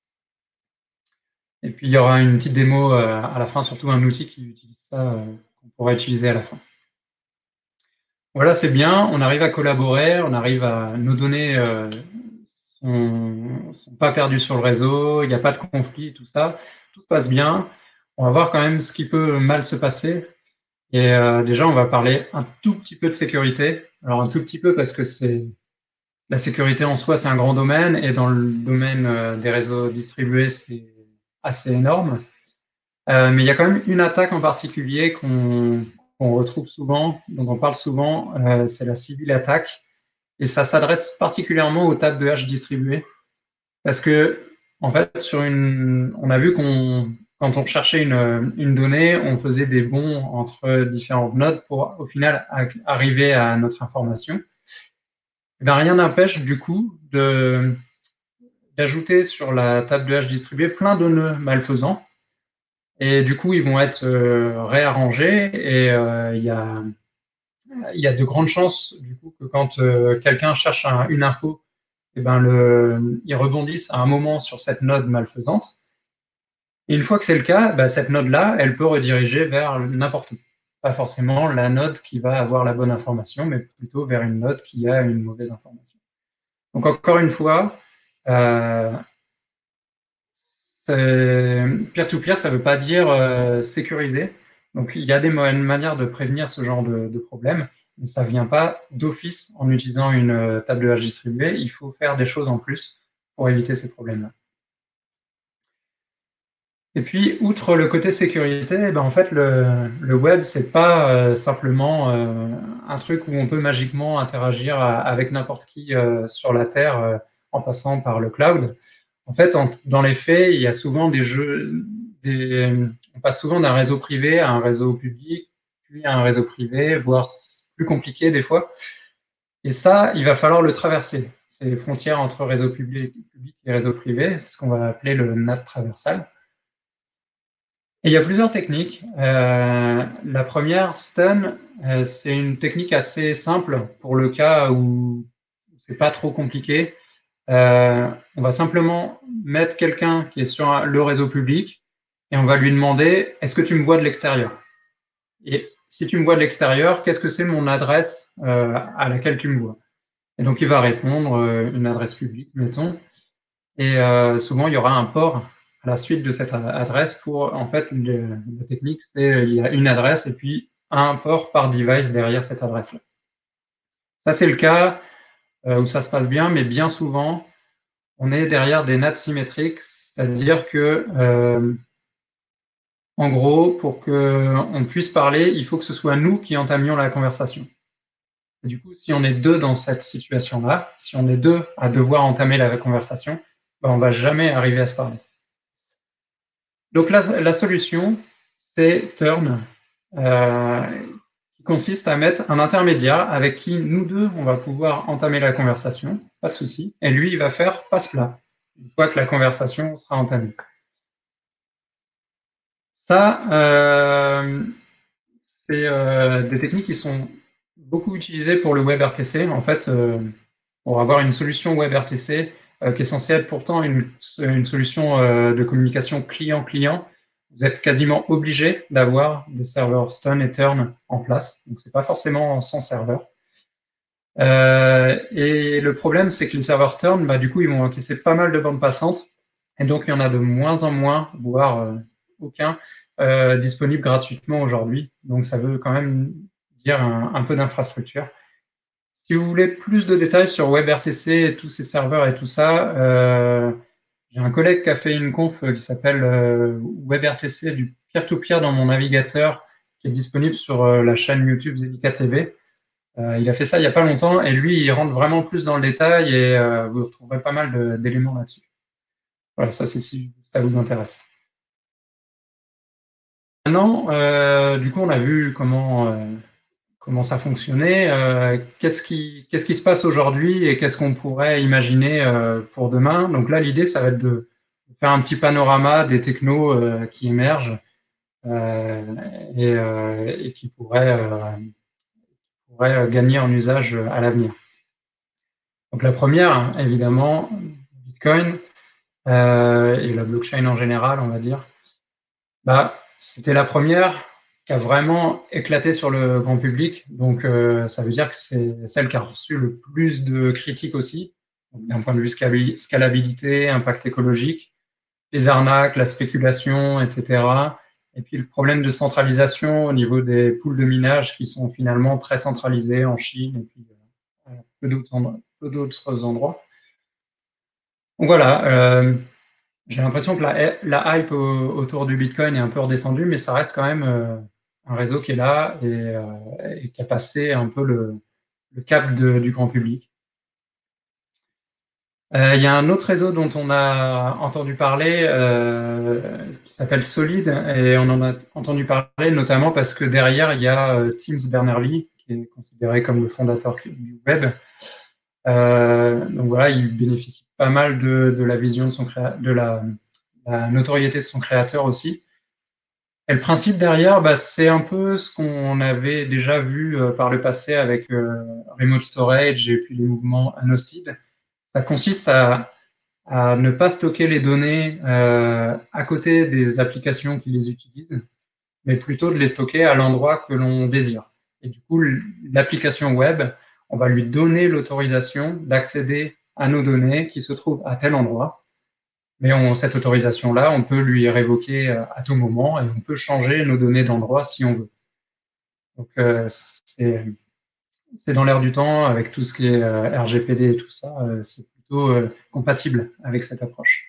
Et puis il y aura une petite démo euh, à la fin, surtout un outil qui utilise ça, euh, qu'on pourra utiliser à la fin. Voilà, c'est bien, on arrive à collaborer, on arrive à... Nos données euh, sont, sont pas perdues sur le réseau, il n'y a pas de conflit, tout ça, tout se passe bien. On va voir quand même ce qui peut mal se passer. Et euh, déjà, on va parler un tout petit peu de sécurité. Alors un tout petit peu parce que c'est la sécurité en soi, c'est un grand domaine, et dans le domaine euh, des réseaux distribués, c'est assez énorme. Euh, mais il y a quand même une attaque en particulier qu'on qu'on retrouve souvent, dont on parle souvent, euh, c'est la civil attack, et ça s'adresse particulièrement aux tables de hash distribuées, parce que en fait, sur une, on a vu qu'on quand on cherchait une, une donnée, on faisait des bonds entre différentes nodes pour, au final, arriver à notre information. Et bien, rien n'empêche, du coup, de, d'ajouter sur la table de hash distribuée plein de nœuds malfaisants. Et du coup, ils vont être euh, réarrangés et euh, il y a, il y a de grandes chances, du coup, que quand euh, quelqu'un cherche un, une info, et ben le, ils rebondissent à un moment sur cette node malfaisante. Et une fois que c'est le cas, bah, cette node-là, elle peut rediriger vers n'importe où. Pas forcément la node qui va avoir la bonne information, mais plutôt vers une node qui a une mauvaise information. Donc encore une fois, euh, peer-to-peer, ça ne veut pas dire euh, sécurisé. Donc il y a des manières de prévenir ce genre de, de problème, mais ça ne vient pas d'office en utilisant une euh, table de hash distribuée. Il faut faire des choses en plus pour éviter ces problèmes-là. Et puis, outre le côté sécurité, ben en fait, le, le web, c'est pas euh, simplement euh, un truc où on peut magiquement interagir à, avec n'importe qui euh, sur la Terre euh, en passant par le cloud. En fait, en, dans les faits, il y a souvent des jeux, des, on passe souvent d'un réseau privé à un réseau public, puis à un réseau privé, voire plus compliqué des fois. Et ça, il va falloir le traverser. C'est les frontières entre réseau public, public et réseau privé. C'est ce qu'on va appeler le N A T traversal. Et il y a plusieurs techniques. Euh, la première, stun, euh, c'est une technique assez simple pour le cas où c'est pas trop compliqué. Euh, on va simplement mettre quelqu'un qui est sur un, le réseau public et on va lui demander « Est-ce que tu me vois de l'extérieur ?» Et si tu me vois de l'extérieur, qu'est-ce que c'est mon adresse euh, à laquelle tu me vois? Et donc il va répondre euh, une adresse publique, mettons. Et euh, souvent, il y aura un port à la suite de cette adresse pour, en fait, le, la technique, c'est il y a une adresse et puis un port par device derrière cette adresse-là. Ça, c'est le cas euh, où ça se passe bien, mais bien souvent, on est derrière des N A T symétriques, c'est-à-dire que, euh, en gros, pour qu'on puisse parler, il faut que ce soit nous qui entamions la conversation. Et du coup, si on est deux dans cette situation-là, si on est deux à devoir entamer la conversation, ben, on ne va jamais arriver à se parler. Donc la, la solution, c'est Turn, euh, qui consiste à mettre un intermédiaire avec qui nous deux, on va pouvoir entamer la conversation, pas de souci, et lui, il va faire passe-plat, une fois que la conversation sera entamée. Ça, euh, c'est euh, des techniques qui sont beaucoup utilisées pour le WebRTC. En fait, euh, pour avoir une solution WebRTC euh, qui est censée être pourtant une, une solution euh, de communication client-client, vous êtes quasiment obligé d'avoir des serveurs stun et turn en place. Donc, c'est pas forcément sans serveur. Euh, et le problème, c'est que les serveurs turn, bah, du coup, ils vont encaisser pas mal de bandes passantes. Et donc, il y en a de moins en moins, voire euh, aucun, euh, disponible gratuitement aujourd'hui. Donc, ça veut quand même dire un, un peu d'infrastructure. Si vous voulez plus de détails sur WebRTC et tous ces serveurs et tout ça, euh, j'ai un collègue qui a fait une conf qui s'appelle euh, WebRTC du peer-to-peer dans mon navigateur, qui est disponible sur euh, la chaîne YouTube Zelica T V. Euh, il a fait ça il n'y a pas longtemps et lui, il rentre vraiment plus dans le détail et euh, vous retrouverez pas mal d'éléments là-dessus. Voilà, ça c'est si ça vous intéresse. Maintenant, euh, du coup, on a vu comment, euh, comment ça fonctionnait. Euh, qu'est-ce qui, qu'est-ce qui se passe aujourd'hui et qu'est-ce qu'on pourrait imaginer euh, pour demain? Donc là, l'idée, ça va être de faire un petit panorama des technos euh, qui émergent euh, et, euh, et qui pourraient, euh, pourraient gagner en usage à l'avenir. Donc la première, évidemment, Bitcoin euh, et la blockchain en général, on va dire. Bah, c'était la première qui a vraiment éclaté sur le grand public. Donc, euh, ça veut dire que c'est celle qui a reçu le plus de critiques aussi, d'un point de vue scalabilité, impact écologique, les arnaques, la spéculation, et cetera. Et puis, le problème de centralisation au niveau des pools de minage qui sont finalement très centralisés en Chine et puis euh, peu d'autres endroits. Donc voilà, euh, j'ai l'impression que la, la hype au, autour du Bitcoin est un peu redescendue, mais ça reste quand même euh, un réseau qui est là et, euh, et qui a passé un peu le, le cap de, du grand public. Euh, il y a un autre réseau dont on a entendu parler euh, qui s'appelle Solid et on en a entendu parler notamment parce que derrière il y a euh, Tim Berners-Lee qui est considéré comme le fondateur du web. Euh, donc voilà, il bénéficie pas mal de, de la vision de son créa de la, la notoriété de son créateur aussi. Et le principe derrière, bah, c'est un peu ce qu'on avait déjà vu euh, par le passé avec euh, Remote Storage et puis les mouvements Unhosted. Ça consiste à, à ne pas stocker les données euh, à côté des applications qui les utilisent, mais plutôt de les stocker à l'endroit que l'on désire. Et du coup, l'application web, on va lui donner l'autorisation d'accéder à nos données qui se trouvent à tel endroit. Mais on, cette autorisation-là, on peut lui révoquer à tout moment et on peut changer nos données d'endroit si on veut. Donc, euh, c'est dans l'air du temps avec tout ce qui est euh, R G P D et tout ça. Euh, c'est plutôt euh, compatible avec cette approche.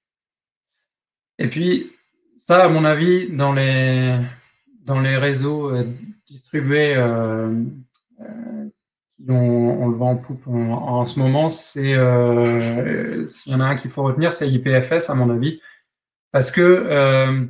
Et puis, ça, à mon avis, dans les, dans les réseaux euh, distribués euh, euh, qui ont, on le vend en poupe en, en ce moment, c'est euh, s'il y en a un qu'il faut retenir, c'est I P F S, à mon avis. Parce que, euh,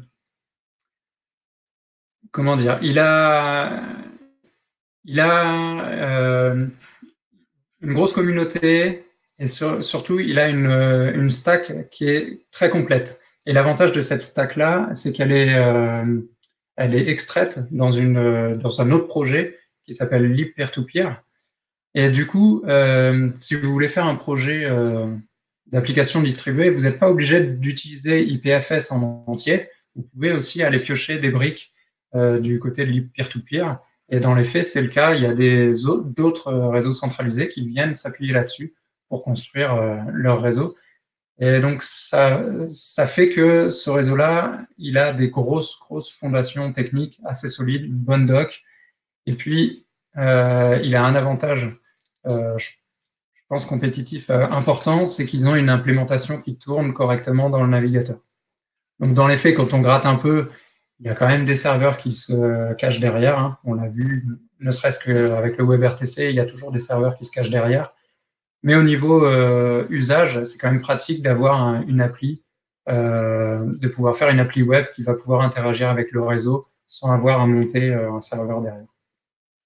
comment dire, il a, il a euh, une grosse communauté et sur, surtout, il a une, une stack qui est très complète. Et l'avantage de cette stack-là, c'est qu'elle est, euh, elle est extraite dans, une, dans un autre projet qui s'appelle Lib Peer-to-Peer. Et du coup, euh, si vous voulez faire un projet euh, d'application distribuée, vous n'êtes pas obligé d'utiliser I P F S en entier. Vous pouvez aussi aller piocher des briques euh, du côté de Lib Peer-to-Peer. Et dans les faits, c'est le cas. Il y a d'autres réseaux centralisés qui viennent s'appuyer là-dessus pour construire euh, leur réseau. Et donc, ça, ça fait que ce réseau-là, il a des grosses, grosses fondations techniques assez solides, une bonne doc. Et puis, euh, il a un avantage, euh, je, je pense, compétitif euh, important, c'est qu'ils ont une implémentation qui tourne correctement dans le navigateur. Donc, dans les faits, quand on gratte un peu, il y a quand même des serveurs qui se cachent derrière. Hein. On l'a vu, ne serait-ce qu'avec le WebRTC, il y a toujours des serveurs qui se cachent derrière. Mais au niveau euh, usage, c'est quand même pratique d'avoir un, une appli, euh, de pouvoir faire une appli web qui va pouvoir interagir avec le réseau sans avoir à monter euh, un serveur derrière.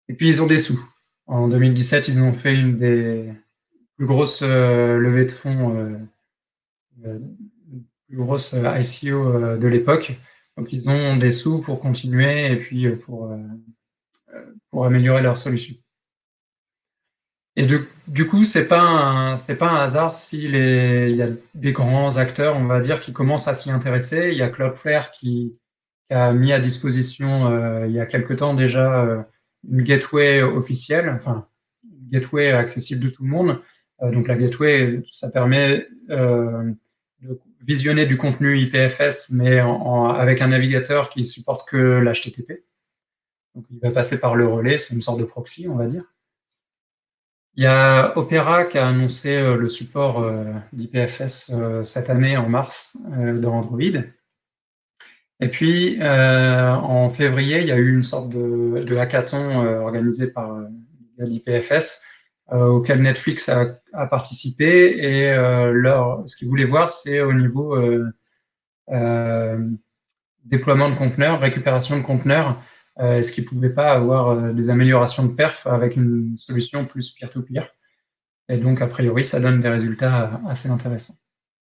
Et puis, ils ont des sous. En deux mille dix-sept, ils ont fait une des plus grosses euh, levées de fonds, euh, euh, plus grosse I C O euh, de l'époque. Donc, ils ont des sous pour continuer et puis euh, pour, euh, pour améliorer leur solution. Et de, du coup, c'est pas un, c'est pas un hasard s'il il y a des grands acteurs, on va dire, qui commencent à s'y intéresser. Il y a Cloudflare qui, qui a mis à disposition euh, il y a quelque temps déjà euh, une gateway officielle, enfin une gateway accessible de tout le monde. Euh, donc la gateway, ça permet euh, de visionner du contenu I P F S, mais en, en, avec un navigateur qui supporte que l'H T T P. Donc il va passer par le relais, c'est une sorte de proxy, on va dire. Il y a Opera qui a annoncé euh, le support euh, d'I P F S euh, cette année en mars euh, dans Android. Et puis euh, en février, il y a eu une sorte de, de hackathon euh, organisé par euh, l'I P F S euh, auquel Netflix a, a participé. Et euh, leur, ce qu'ils voulaient voir, c'est au niveau euh, euh, déploiement de conteneurs, récupération de conteneurs. Euh, est-ce qu'ils ne pouvaient pas avoir euh, des améliorations de perf avec une solution plus peer-to-peer? Et donc, a priori, ça donne des résultats assez intéressants.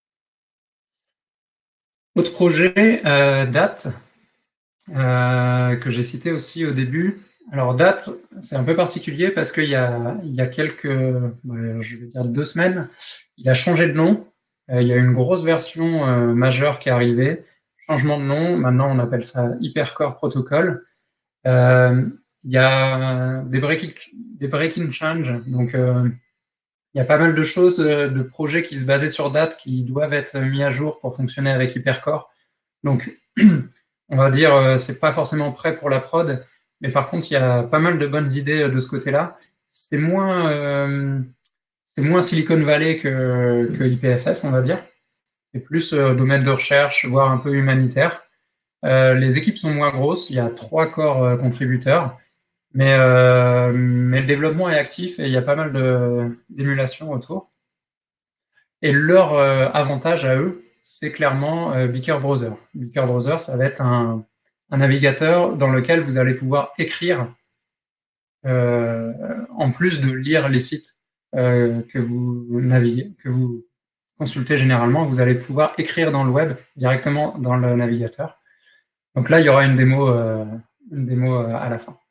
Autre projet, euh, Date, euh, que j'ai cité aussi au début. Alors, Date, c'est un peu particulier parce qu'il y a, il y a quelques, ouais, je vais dire deux semaines, il a changé de nom. Euh, il y a une grosse version euh, majeure qui est arrivée. Changement de nom, maintenant on appelle ça Hypercore Protocol. Euh, il y a des breaking, des breaking change, donc euh, il y a pas mal de choses, de projets qui se basaient sur Date qui doivent être mis à jour pour fonctionner avec Hypercore. Donc, on va dire, c'est pas forcément prêt pour la prod, mais par contre, il y a pas mal de bonnes idées de ce côté-là. C'est moins, euh, c'est moins Silicon Valley que, que I P F S, on va dire. C'est plus euh, domaine de recherche, voire un peu humanitaire. Euh, les équipes sont moins grosses, il y a trois corps euh, contributeurs. Mais, euh, mais le développement est actif et il y a pas mal d'émulation autour. Et leur euh, avantage à eux, c'est clairement euh, Beaker Browser. Beaker Browser, ça va être un, un navigateur dans lequel vous allez pouvoir écrire, euh, en plus de lire les sites euh, que vous naviguez, que vous consultez généralement, vous allez pouvoir écrire dans le web directement dans le navigateur. Donc là, il y aura une démo, euh, une démo euh, à la fin.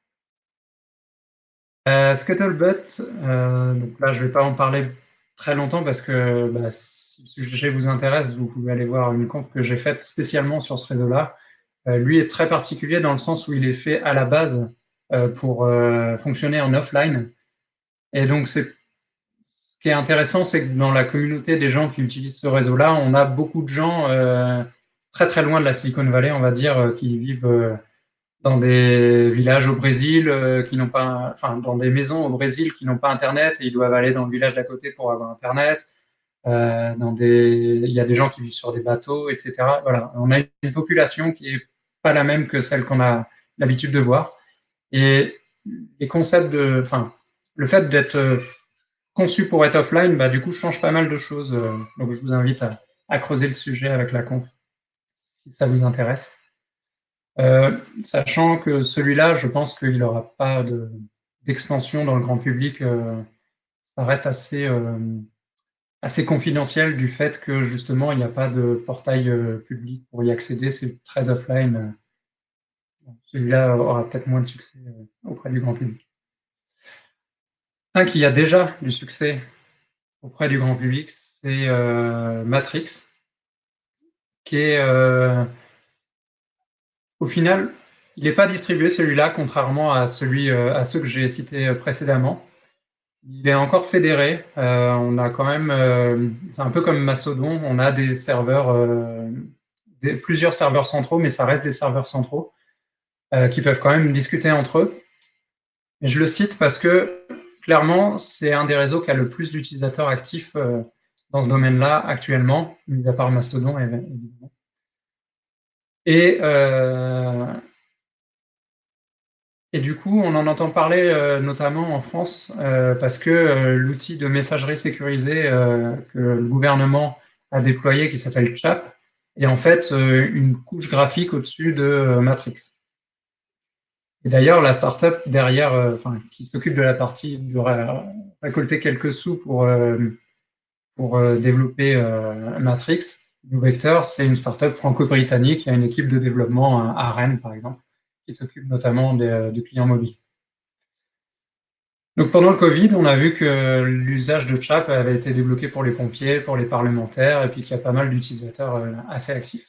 Euh, Scuttlebutt, euh, donc là je ne vais pas en parler très longtemps parce que bah, si le sujet vous intéresse, vous pouvez aller voir une conf que j'ai faite spécialement sur ce réseau-là. Euh, lui est très particulier dans le sens où il est fait à la base euh, pour euh, fonctionner en offline. Et donc ce qui est intéressant, c'est que dans la communauté des gens qui utilisent ce réseau-là, on a beaucoup de gens euh, très très loin de la Silicon Valley, on va dire, euh, qui vivent euh, dans des villages au Brésil euh, qui n'ont pas, enfin, dans des maisons au Brésil qui n'ont pas Internet et ils doivent aller dans le village d'à côté pour avoir Internet. Euh, dans des, il y a des gens qui vivent sur des bateaux, et cetera. Voilà, on a une population qui est pas la même que celle qu'on a l'habitude de voir. Et les concepts de, enfin, le fait d'être conçu pour être offline, bah, du coup, change pas mal de choses. Donc, je vous invite à, à creuser le sujet avec la conf si ça vous intéresse. Euh, sachant que celui-là, je pense qu'il n'aura pas d'expansion dans le grand public. Euh, ça reste assez, euh, assez confidentiel du fait que justement, il n'y a pas de portail euh, public pour y accéder. C'est très offline. Celui-là aura peut-être moins de succès euh, auprès du grand public. Un qui a déjà du succès auprès du grand public, c'est euh, Matrix, qui est... Euh, au final, il n'est pas distribué celui-là, contrairement à, celui, euh, à ceux que j'ai cités précédemment. Il est encore fédéré. Euh, on a quand même, euh, c'est un peu comme Mastodon, on a des serveurs, euh, des, plusieurs serveurs centraux, mais ça reste des serveurs centraux euh, qui peuvent quand même discuter entre eux. Et je le cite parce que clairement, c'est un des réseaux qui a le plus d'utilisateurs actifs euh, dans ce domaine-là actuellement, mis à part Mastodon, évidemment. Et euh, Et du coup, on en entend parler euh, notamment en France euh, parce que euh, l'outil de messagerie sécurisée euh, que le gouvernement a déployé, qui s'appelle Chap, est en fait euh, une couche graphique au-dessus de euh, Matrix. Et d'ailleurs, la startup derrière, euh, enfin, qui s'occupe de la partie, de récolter quelques sous pour, euh, pour euh, développer euh, Matrix, NewVector, c'est une startup franco-britannique. Il y a une équipe de développement à Rennes, par exemple, qui s'occupe notamment des, des clients mobiles. Donc pendant le Covid, on a vu que l'usage de chat avait été débloqué pour les pompiers, pour les parlementaires, et puis qu'il y a pas mal d'utilisateurs euh, assez actifs.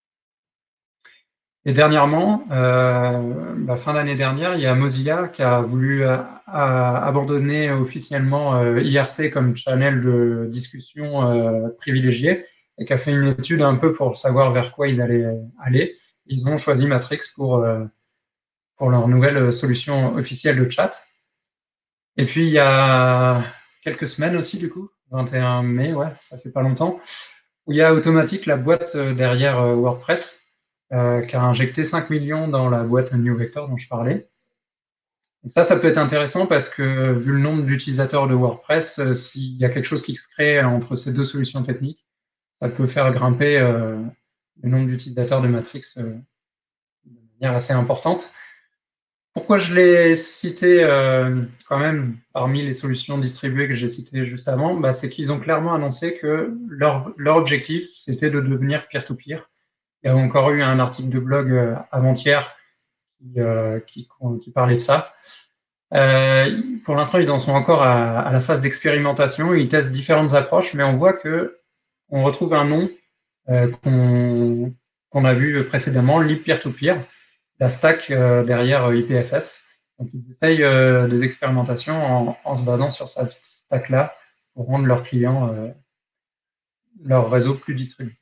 Et dernièrement, euh, la fin d'année dernière, il y a Mozilla qui a voulu euh, abandonner officiellement euh, I R C comme channel de discussion euh, privilégié et qui a fait une étude un peu pour savoir vers quoi ils allaient aller. Ils ont choisi Matrix pour, euh, pour leur nouvelle solution officielle de chat. Et puis, il y a quelques semaines aussi, du coup, vingt et un mai, ouais, ça fait pas longtemps, où il y a Automatic, la boîte derrière euh, WordPress, euh, qui a injecté cinq millions dans la boîte NewVector dont je parlais. Et ça, ça peut être intéressant parce que, vu le nombre d'utilisateurs de WordPress, euh, s'il y a quelque chose qui se crée entre ces deux solutions techniques, ça peut faire grimper euh, le nombre d'utilisateurs de Matrix euh, de manière assez importante. Pourquoi je l'ai cité euh, quand même parmi les solutions distribuées que j'ai citées juste avant, bah, c'est qu'ils ont clairement annoncé que leur, leur objectif, c'était de devenir peer-to-peer. Il y a encore eu un article de blog euh, avant-hier qui, euh, qui, qui parlait de ça. Euh, pour l'instant, ils en sont encore à, à la phase d'expérimentation. Ils testent différentes approches, mais on voit que on retrouve un nom euh, qu'on qu'on a vu précédemment, Lib Peer-to-Peer, la stack euh, derrière euh, I P F S. Donc, ils essayent euh, des expérimentations en, en se basant sur cette stack-là pour rendre leurs clients, euh, leur réseau plus distribué.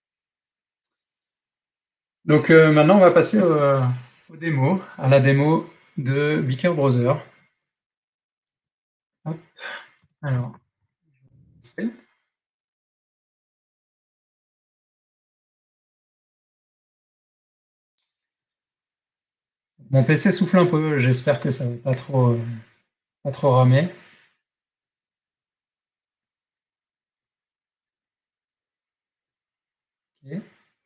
Donc, euh, maintenant, on va passer au, au démo, à la démo de Beaker Browser. Hop. Alors, mon P C souffle un peu, j'espère que ça ne va pas trop, euh, pas trop ramer. Okay.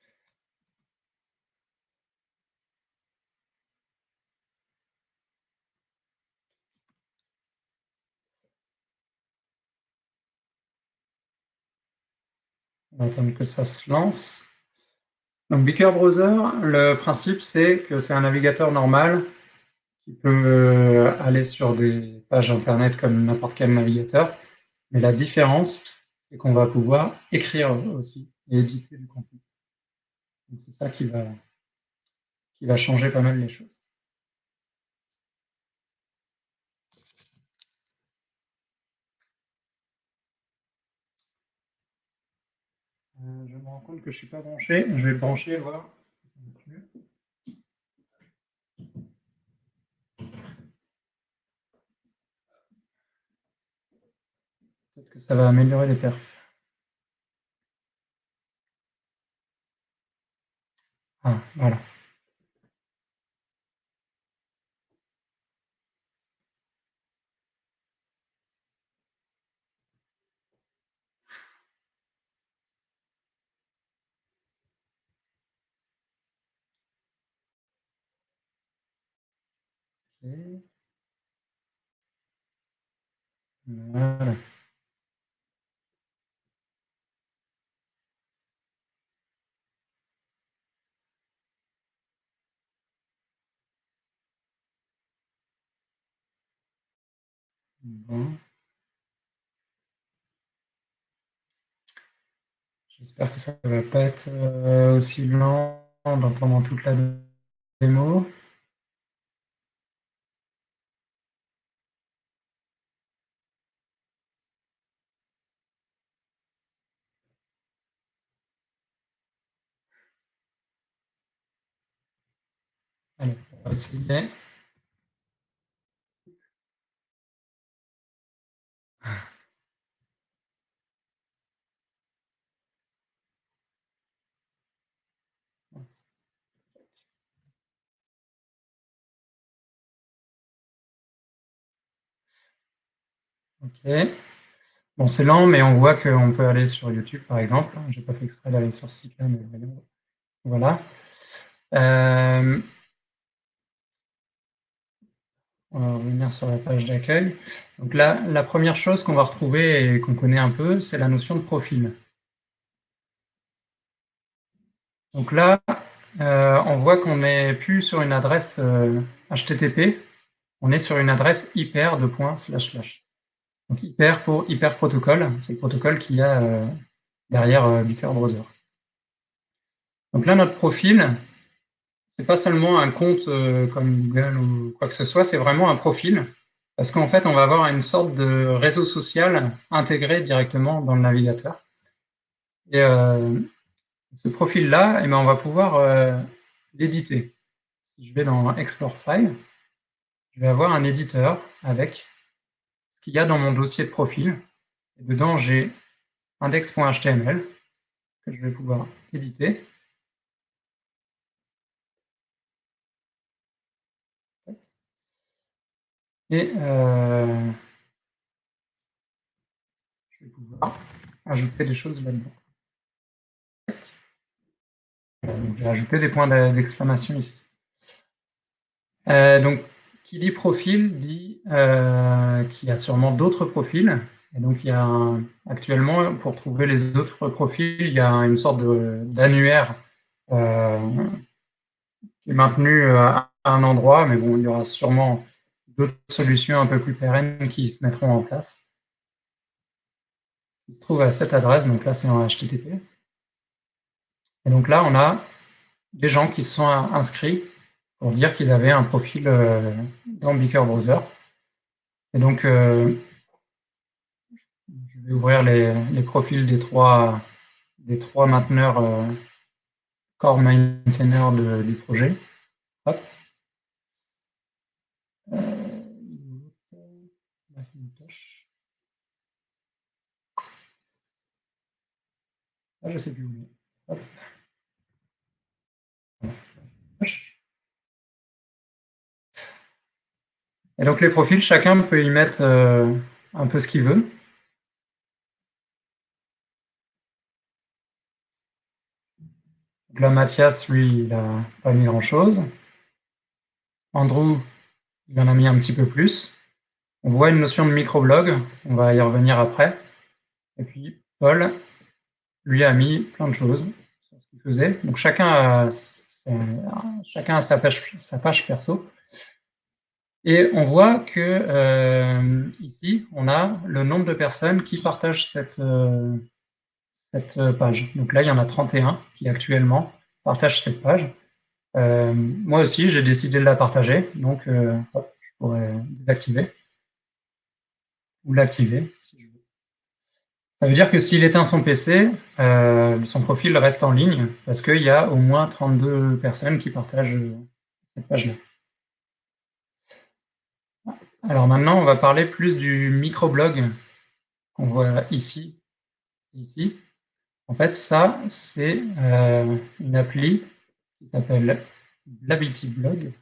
On va attendre que ça se lance. Donc, Beaker Browser, le principe, c'est que c'est un navigateur normal qui peut aller sur des pages Internet comme n'importe quel navigateur. Mais la différence, c'est qu'on va pouvoir écrire aussi et éditer du contenu. C'est ça qui va, qui va changer pas mal les choses. Euh, je me rends compte que je ne suis pas branché. Je vais le brancher et voir si ça marche mieux. Peut-être que ça va améliorer les perfs. Ah, voilà. Okay. Voilà. Bon. J'espère que ça ne va pas être euh, aussi lent pendant toute la démo. Allez, on va essayer. Ok. Bon, c'est lent, mais on voit qu'on peut aller sur YouTube, par exemple. Je n'ai pas fait exprès d'aller sur ce site-là, mais voilà. Euh, On va revenir sur la page d'accueil. Donc là, la première chose qu'on va retrouver et qu'on connaît un peu, c'est la notion de profil. Donc là, euh, on voit qu'on n'est plus sur une adresse euh, H T T P, on est sur une adresse hyper de point slash slash. Donc hyper pour hyper protocole, c'est le protocole qu'il y a euh, derrière euh, Beaker Browser. Donc là, notre profil, c'est pas seulement un compte euh, comme Google ou quoi que ce soit, c'est vraiment un profil, parce qu'en fait, on va avoir une sorte de réseau social intégré directement dans le navigateur. Et euh, ce profil-là, eh ben, on va pouvoir euh, l'éditer. Si je vais dans Explore File, je vais avoir un éditeur avec ce qu'il y a dans mon dossier de profil. Et dedans, j'ai index.html que je vais pouvoir éditer. Et euh, je vais pouvoir ajouter des choses là-dedans. Donc, j'ai ajouté des points d'exclamation ici. Euh, donc, qui dit profil dit euh, qu'il y a sûrement d'autres profils. Et donc, il y a un, actuellement, pour trouver les autres profils, il y a une sorte d'annuaire euh, qui est maintenu à un endroit, mais bon, il y aura sûrement d'autres solutions un peu plus pérennes qui se mettront en place. Il se trouve à cette adresse, donc là, c'est en H T T P. Et donc là, on a des gens qui se sont inscrits pour dire qu'ils avaient un profil euh, dans Beaker Browser. Et donc, euh, je vais ouvrir les, les profils des trois, des trois mainteneurs euh, core maintainers de, du projet. Hop. Euh, ah, je sais plus où. Hop. Et donc les profils, chacun peut y mettre euh, un peu ce qu'il veut. Donc là, Mathias, lui, il n'a pas mis grand-chose. Andrew, il en a mis un petit peu plus. On voit une notion de microblog, on va y revenir après. Et puis Paul, lui, a mis plein de choses sur ce qu'il faisait. Donc chacun a, chacun a sa, page, sa page perso. Et on voit que euh, ici, on a le nombre de personnes qui partagent cette, euh, cette page. Donc là, il y en a trente et un qui actuellement partagent cette page. Euh, moi aussi, j'ai décidé de la partager, donc euh, hop, je pourrais désactiver ou l'activer si je veux. Ça veut dire que s'il éteint son P C, euh, son profil reste en ligne parce qu'il y a au moins trente-deux personnes qui partagent cette page-là. Alors maintenant, on va parler plus du microblog qu'on voit ici et ici. En fait, ça, c'est euh, une appli qui s'appelle Blabity-Blog.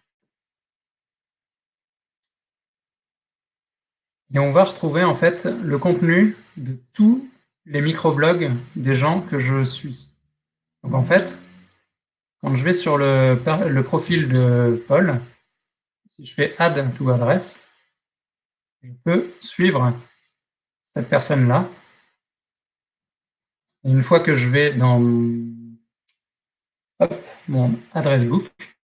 Et on va retrouver en fait le contenu de tous les microblogs des gens que je suis. Donc en fait, quand je vais sur le, le profil de Paul, si je fais Add to Address, je peux suivre cette personne-là. Et une fois que je vais dans hop, mon adresse book,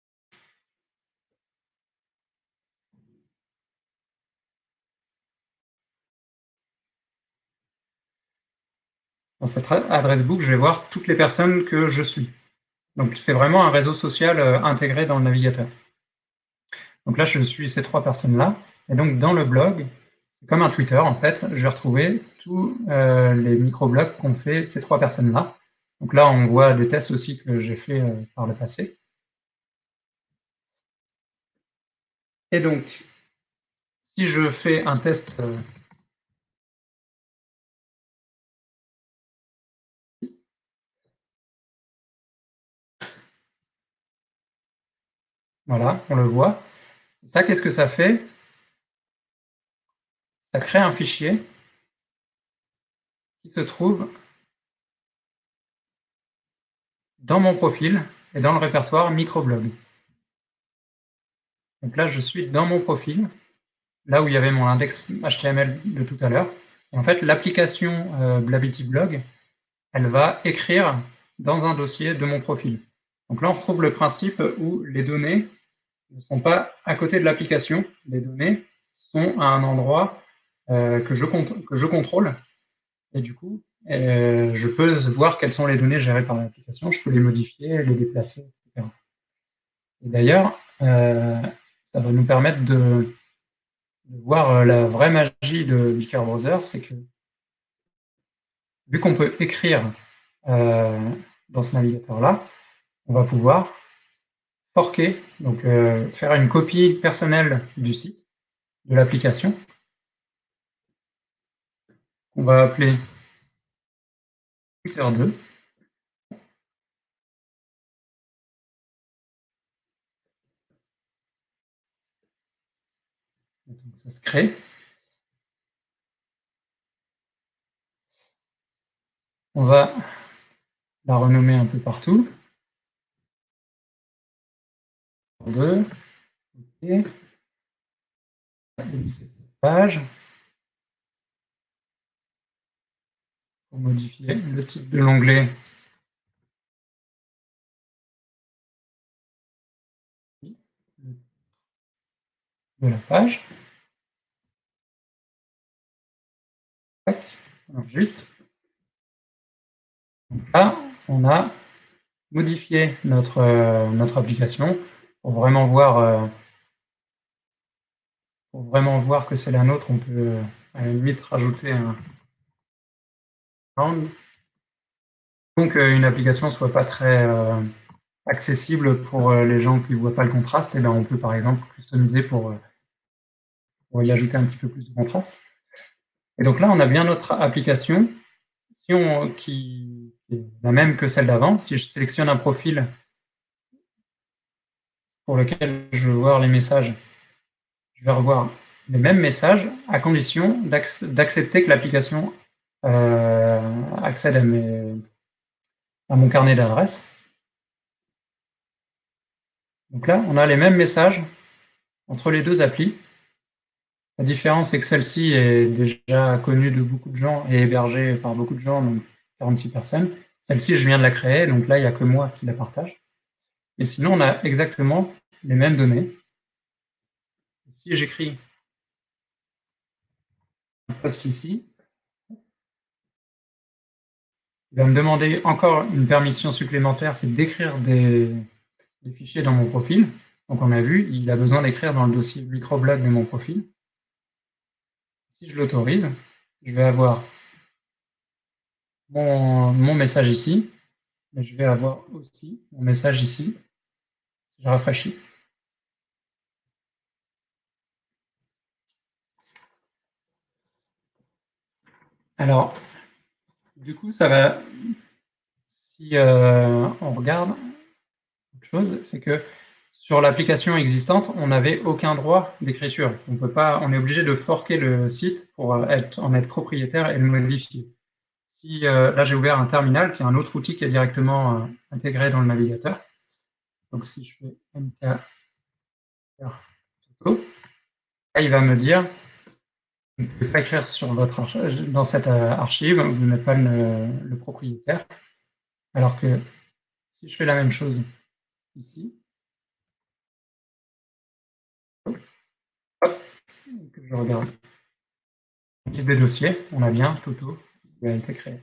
dans cette adresse book, je vais voir toutes les personnes que je suis. Donc c'est vraiment un réseau social euh, intégré dans le navigateur. Donc là, je suis ces trois personnes-là. Et donc dans le blog, c'est comme un Twitter, en fait, je vais retrouver tous euh, les microblogs qu'ont fait ces trois personnes-là. Donc là, on voit des tests aussi que j'ai fait euh, par le passé. Et donc, si je fais un test... Euh, voilà, on le voit. Ça, qu'est-ce que ça fait? Ça crée un fichier qui se trouve dans mon profil et dans le répertoire microblog. Donc là, je suis dans mon profil là où il y avait mon index H T M L de tout à l'heure. Et en fait, l'application euh, BlabBityBlog, elle va écrire dans un dossier de mon profil. Donc là, on retrouve le principe où les données ne sont pas à côté de l'application. Les données sont à un endroit euh, que, je que je contrôle. Et du coup, euh, je peux voir quelles sont les données gérées par l'application. Je peux les modifier, les déplacer, et cetera. Et d'ailleurs, euh, ça va nous permettre de, de voir la vraie magie de Beaker Browser, c'est que vu qu'on peut écrire euh, dans ce navigateur-là, on va pouvoir forker, donc euh, faire une copie personnelle du site, de l'application, qu'on va appeler Twitter deux. Donc, ça se crée. On va la renommer un peu partout. deux. OK. Page. Pour modifier le titre de l'onglet. De la page. On enregistre. Donc là, on a modifié notre, euh, notre application pour vraiment voir, euh, pour vraiment voir que c'est la nôtre. On peut euh, à la limite rajouter un round. Donc euh, une application ne soit pas très euh, accessible pour euh, les gens qui ne voient pas le contraste, et bien on peut par exemple customiser pour, euh, pour y ajouter un petit peu plus de contraste. Et donc là, on a bien notre application si on, qui, qui est la même que celle d'avant. Si je sélectionne un profil pour lequel je veux voir les messages, je vais revoir les mêmes messages à condition d'accepter que l'application euh, accède à, mes, à mon carnet d'adresses. Donc là, on a les mêmes messages entre les deux applis. La différence, c'est que celle-ci est déjà connue de beaucoup de gens et hébergée par beaucoup de gens, donc quarante-six personnes. Celle-ci, je viens de la créer, donc là, il n'y a que moi qui la partage. Et sinon, on a exactement les mêmes données. Si j'écris un post ici, il va me demander encore une permission supplémentaire, c'est d'écrire des, des fichiers dans mon profil. Donc on a vu, il a besoin d'écrire dans le dossier microblog de mon profil. Si je l'autorise, je vais avoir mon, mon message ici, mais je vais avoir aussi mon message ici. Je rafraîchis. Alors, du coup, ça va. Si euh, on regarde autre chose, c'est que sur l'application existante, on n'avait aucun droit d'écriture. On peut pas, on est obligé de forker le site pour être, en être propriétaire et le modifier. Si, euh, là, j'ai ouvert un terminal, qui est un autre outil qui est directement euh, intégré dans le navigateur. Donc, si je fais M K Photo, là, il va me dire, vous ne pouvez pas écrire sur votre archive, dans cette euh, archive, vous n'êtes pas le, le propriétaire. Alors que si je fais la même chose ici, hop, que je regarde la liste des dossiers, on a bien Toto qui a été créé.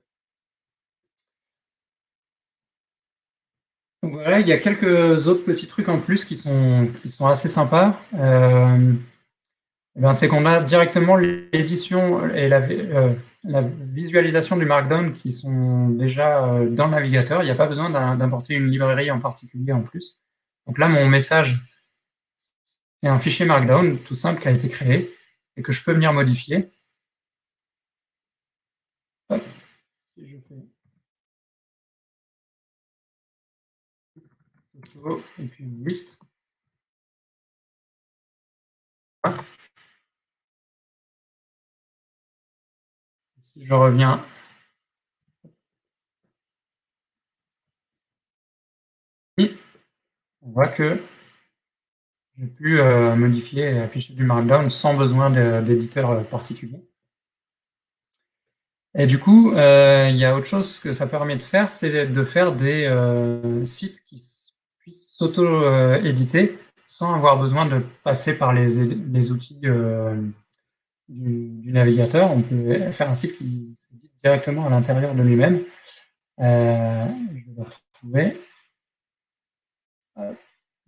Donc voilà, il y a quelques autres petits trucs en plus qui sont, qui sont assez sympas. Euh, c'est qu'on a directement l'édition et la, euh, la visualisation du Markdown qui sont déjà euh, dans le navigateur. Il n'y a pas besoin d'importer une librairie en particulier en plus. Donc là, mon message, c'est un fichier Markdown tout simple qui a été créé et que je peux venir modifier. Hop. Si je fais photo et puis une liste. Ah. Si je reviens ici, on voit que j'ai pu euh, modifier et afficher du Markdown sans besoin d'éditeur particulier. Et du coup, euh, il y a autre chose que ça permet de faire, c'est de faire des euh, sites qui puissent s'auto-éditer sans avoir besoin de passer par les, les outils euh, du, du navigateur. On peut faire un site qui s'édite directement à l'intérieur de lui-même. Euh, je vais le retrouver. Hop,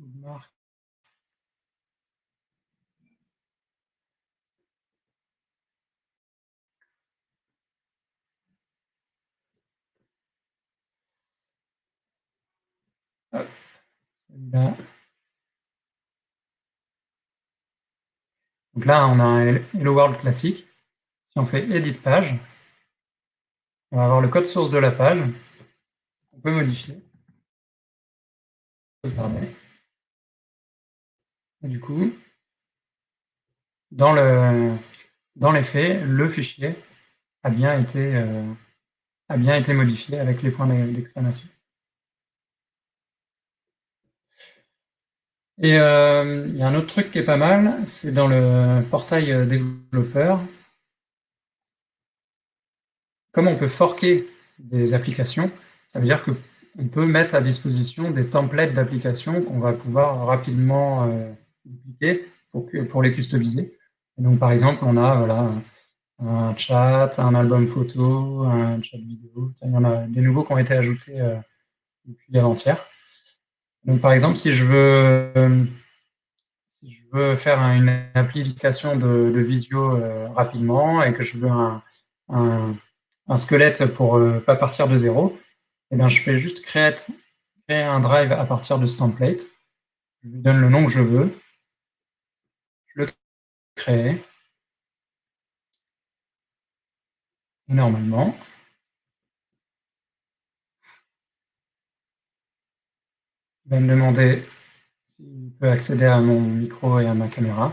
Hop, là. Donc là, on a un Hello World classique. Si on fait Edit page, on va avoir le code source de la page. On peut modifier. Pardon. Et du coup, dans, le, dans les faits, le fichier a bien été, euh, a bien été modifié avec les points d'exclamation. Et euh, il y a un autre truc qui est pas mal, c'est dans le portail développeur. Comme on peut forker des applications, ça veut dire qu'on peut mettre à disposition des templates d'applications qu'on va pouvoir rapidement euh, dupliquer pour, pour les customiser. Et donc, par exemple, on a voilà, un chat, un album photo, un chat vidéo. Il y en a des nouveaux qui ont été ajoutés euh, depuis avant-hier. Donc, par exemple, si je veux, euh, si je veux faire une application de, de visio euh, rapidement et que je veux un, un, un squelette pour ne euh, pas partir de zéro, eh bien, je fais juste créer, créer un drive à partir de ce template. Je lui donne le nom que je veux. Je le crée. Et normalement, il va me demander s'il peut accéder à mon micro et à ma caméra.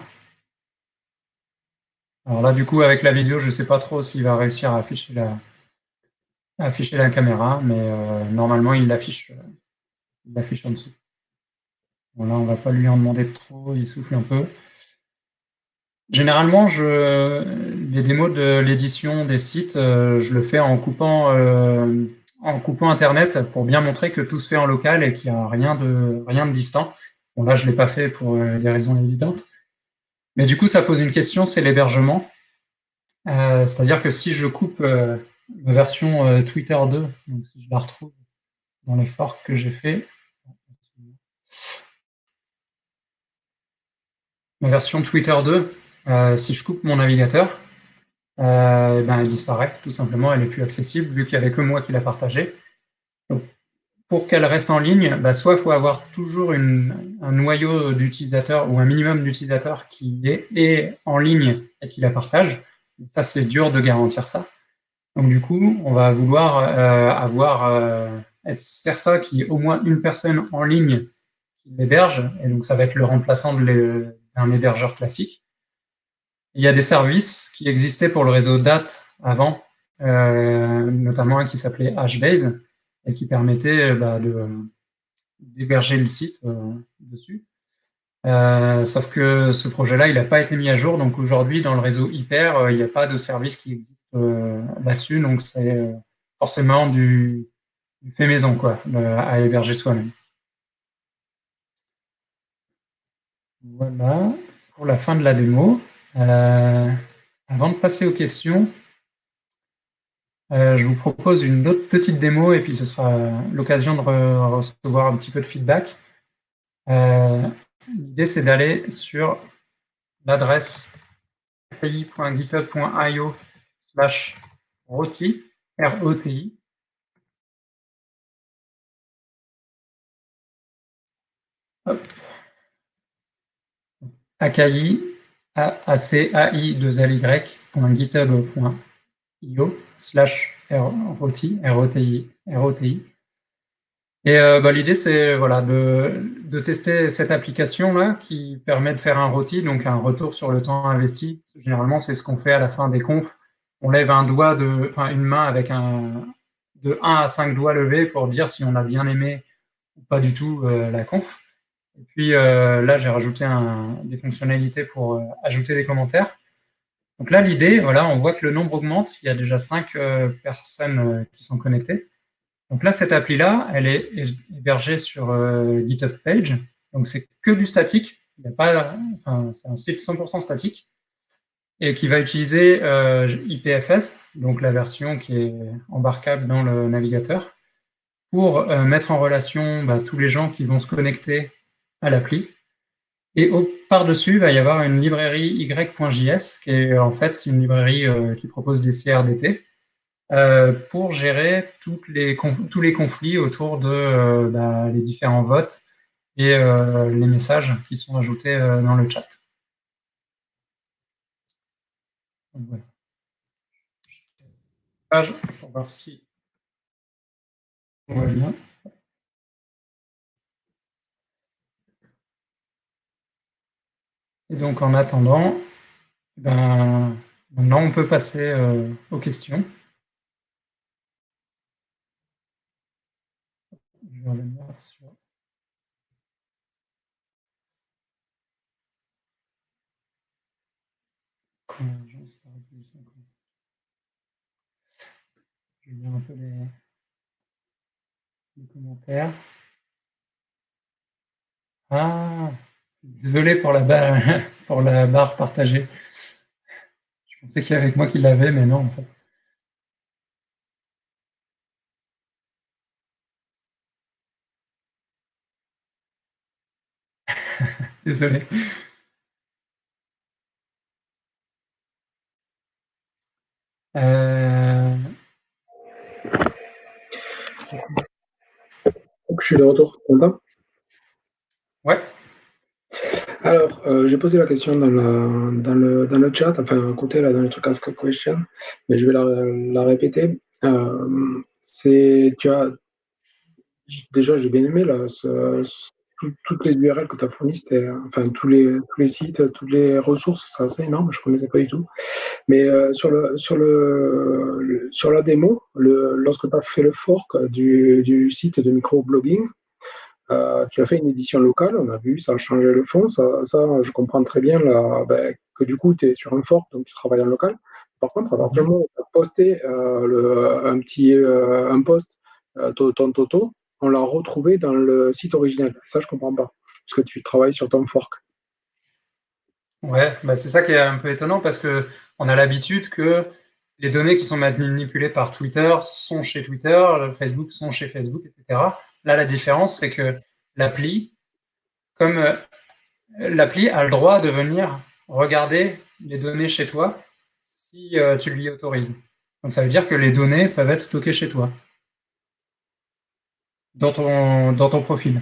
Alors là, du coup, avec la visio, je ne sais pas trop s'il va réussir à afficher la, à afficher la caméra, mais euh, normalement, il l'affiche euh, il l'affiche en dessous. Bon, là, on ne va pas lui en demander trop, il souffle un peu. Généralement, je, les démos de l'édition des sites, euh, je le fais en coupant, euh, en coupant Internet pour bien montrer que tout se fait en local et qu'il n'y a rien de, rien de distant. Bon, là, je ne l'ai pas fait pour euh, des raisons évidentes. Mais du coup, ça pose une question, c'est l'hébergement. Euh, C'est-à-dire que si je coupe euh, ma version euh, Twitter deux, donc si je la retrouve dans les forks que j'ai fait, ma version Twitter deux, euh, si je coupe mon navigateur, euh, ben, elle disparaît, tout simplement, elle n'est plus accessible, vu qu'il n'y avait que moi qui l'a partagée. Donc, pour qu'elle reste en ligne, bah, soit il faut avoir toujours une, un noyau d'utilisateurs ou un minimum d'utilisateurs qui est, est en ligne et qui la partage. Ça, c'est dur de garantir ça. Donc du coup, on va vouloir euh, avoir euh, être certain qu'il y ait au moins une personne en ligne qui l'héberge, et donc ça va être le remplaçant d'un hébergeur classique. Il y a des services qui existaient pour le réseau D A T avant, euh, notamment un qui s'appelait HBase, et qui permettait bah, d'héberger le site euh, dessus. Euh, sauf que ce projet-là, il n'a pas été mis à jour, donc aujourd'hui, dans le réseau Hyper, euh, il n'y a pas de service qui existe euh, là-dessus, donc c'est euh, forcément du, du fait maison, quoi, euh, à héberger soi-même. Voilà, pour la fin de la démo. Euh, avant de passer aux questions, euh, je vous propose une autre petite démo, et puis ce sera l'occasion de re recevoir un petit peu de feedback. Euh, L'idée, c'est d'aller sur l'adresse akai point github point io slash roti, R O T I. Hop. Akai, A C A I deux L Y, point github point io slash roti, R O T I, R O T I. Et euh, bah, l'idée, c'est voilà, de, de tester cette application-là qui permet de faire un roti, donc un retour sur le temps investi. Généralement, c'est ce qu'on fait à la fin des confs. On lève un doigt, de, enfin une main avec un, de un à cinq doigts levés pour dire si on a bien aimé ou pas du tout euh, la conf. Et puis euh, là, j'ai rajouté un, des fonctionnalités pour euh, ajouter des commentaires. Donc là, l'idée, voilà, on voit que le nombre augmente. Il y a déjà cinq euh, personnes euh, qui sont connectées. Donc là, cette appli-là, elle est hébergée sur euh, GitHub Page. Donc c'est que du statique. Il y a pas, enfin, c'est un site cent pour cent statique et qui va utiliser euh, I P F S, donc la version qui est embarquable dans le navigateur, pour euh, mettre en relation bah, tous les gens qui vont se connecter à l'appli. Et au, par-dessus, il va y avoir une librairie y.js, qui est en fait une librairie euh, qui propose des C R D T, euh, pour gérer toutes les tous les conflits autour de euh, bah, les différents votes et euh, les messages qui sont ajoutés euh, dans le chat. Donc, voilà. Page pour voir si on voit bien. Et donc en attendant, ben, maintenant on peut passer euh, aux questions. Je vais revenir sur... Convergence par opposition. Je vais lire un peu les, les commentaires. Ah, désolé pour la barre, pour la barre partagée. Je pensais qu'il y avait que moi qui l'avais, mais non en fait. Désolé. Euh... Donc, je suis de retour. Content? Ouais. Alors, euh, j'ai posé la question dans, la, dans, le, dans le chat, enfin, à côté, là, dans le truc Ask a Question, mais je vais la, la répéter. Euh, c'est, tu as, déjà, j'ai bien aimé là, ce, ce, tout, toutes les U R L que tu as fournies, c'était, enfin, tous les, tous les sites, toutes les ressources, c'est assez énorme, je ne connaissais pas du tout. Mais euh, sur, le, sur, le, le, sur la démo, le, lorsque tu as fait le fork du, du site de microblogging, Euh, tu as fait une édition locale, on a vu, ça a changé le fond. Ça, ça je comprends très bien là, ben, que du coup, tu es sur un fork, donc tu travailles en local. Par contre, à partir du moment où tu as posté euh, le, un petit euh, un post, euh, ton Toto, on l'a retrouvé dans le site original. Ça, je comprends pas, parce que tu travailles sur ton fork. Ouais, bah c'est ça qui est un peu étonnant parce que on a l'habitude que les données qui sont manipulées par Twitter sont chez Twitter, Facebook sont chez Facebook, et cetera. Là, la différence, c'est que l'appli, comme euh, l'appli a le droit de venir regarder les données chez toi si euh, tu lui autorises. Donc ça veut dire que les données peuvent être stockées chez toi, dans ton, dans ton profil.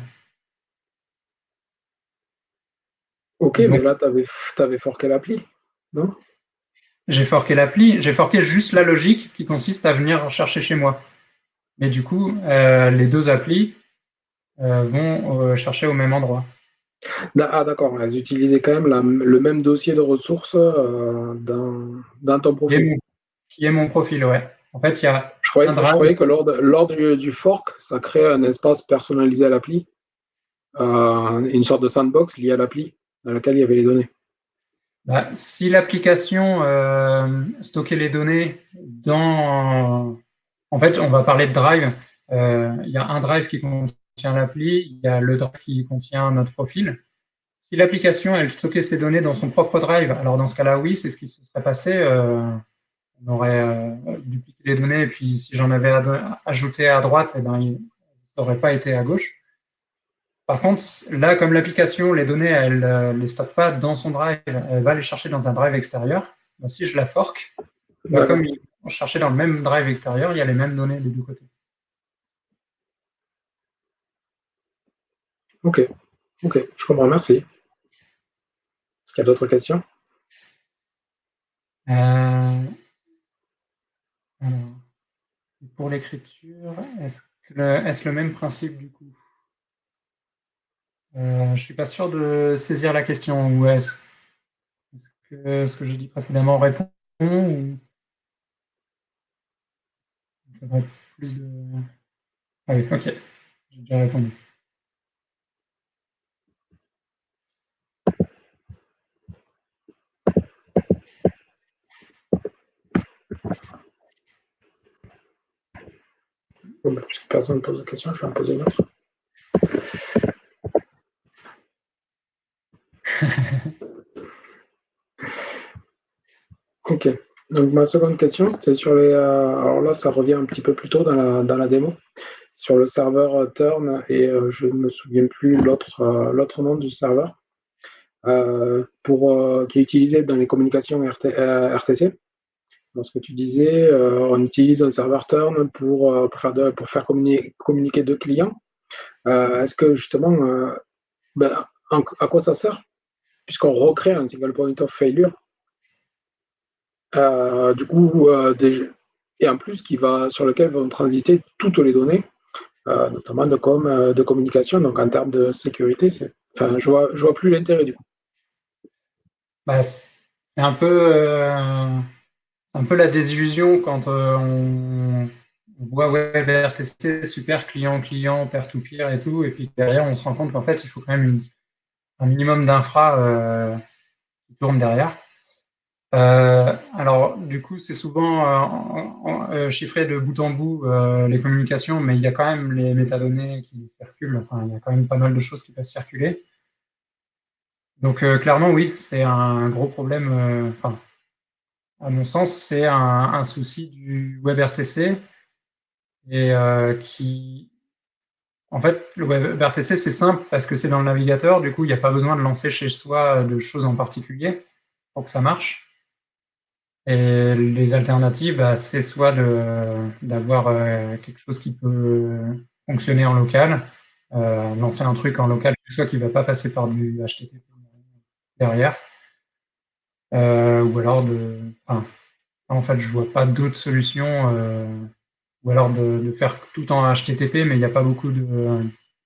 Ok, Donc, mais là, tu avais, avais forké l'appli, non? j'ai forqué l'appli, j'ai forqué juste la logique qui consiste à venir chercher chez moi. Mais du coup, euh, les deux applis euh, vont euh, chercher au même endroit. Ah, d'accord, elles utilisaient quand même la, le même dossier de ressources euh, dans, dans ton Qui est, profil. mon, qui est mon profil, ouais. En fait, il y a Je croyais, un je drive. croyais que lors, de, lors du, du, fork, ça crée un espace personnalisé à l'appli, euh, une sorte de sandbox liée à l'appli dans laquelle il y avait les données. Bah, si l'application euh, stockait les données dans... En fait, on va parler de drive. Euh, il y a un drive qui contient l'appli, il y a le drive qui contient notre profil. Si l'application, elle stockait ses données dans son propre drive, alors dans ce cas-là, oui, c'est ce qui se serait passé. Euh, on aurait euh, dupliqué les données, et puis si j'en avais ajouté à droite, eh ben, il n'aurait pas été à gauche. Par contre, là, comme l'application, les données, elle ne euh, les stocke pas dans son drive, elle va les chercher dans un drive extérieur. Ben, si je la fork, ben, comme ils vont chercher dans le même drive extérieur, il y a les mêmes données des deux côtés. Ok, ok, je comprends, merci. Est-ce qu'il y a d'autres questions? Euh, alors, pour l'écriture, est-ce que le, est-ce le même principe du coup? Euh, je ne suis pas sûr de saisir la question. Ou est-ce, est-ce que ce que j'ai dit précédemment répond ou il faudrait plus de... Ah oui, ok, j'ai déjà répondu. Bon, bah, puisque personne ne pose de questions, je vais en poser une autre. Ok. Donc ma seconde question, c'était sur les. Euh, alors là, ça revient un petit peu plus tôt dans la, dans la démo, sur le serveur euh, Turn, et euh, je ne me souviens plus l'autre euh, l'autre nom du serveur, euh, pour, euh, qui est utilisé dans les communications R T, euh, R T C. Lorsque tu disais, euh, on utilise un serveur Turn pour, euh, pour faire, de, pour faire communiquer, communiquer deux clients. Euh, Est-ce que justement, euh, ben, en- à quoi ça sert? Puisqu'on recrée un single point of failure. Euh, du coup, euh, des- et en plus, qui va, sur lequel vont transiter toutes les données, euh, notamment de, com, euh, de communication. Donc, en termes de sécurité, c'est, enfin, je vois, je vois plus l'intérêt du coup. Bah, c'est c'est un peu, euh, c'est un peu la désillusion quand euh, on, on voit WebRTC, super client-client, peer-to-peer et tout, et puis derrière, on se rend compte qu'en fait, il faut quand même une- un minimum d'infra euh, qui tourne derrière. Euh, alors, du coup, c'est souvent euh, en- en- euh, chiffré de bout en bout euh, les communications, mais il y a quand même les métadonnées qui circulent. Enfin, il y a quand même pas mal de choses qui peuvent circuler. Donc, euh, clairement, oui, c'est un gros problème. euh, Enfin, à mon sens, c'est un, un souci du WebRTC et euh, qui, en fait, le WebRTC, c'est simple parce que c'est dans le navigateur. Du coup, il n'y a pas besoin de lancer chez soi de choses en particulier pour que ça marche. Et les alternatives, bah, c'est soit de, d'avoir euh, quelque chose qui peut fonctionner en local, euh, lancer un truc en local, soit qui ne va pas passer par du H T T P derrière, euh, ou alors de. Enfin, en fait, je vois pas d'autres solutions, euh, ou alors de, de faire tout en H T T P, mais il n'y a pas beaucoup de. euh,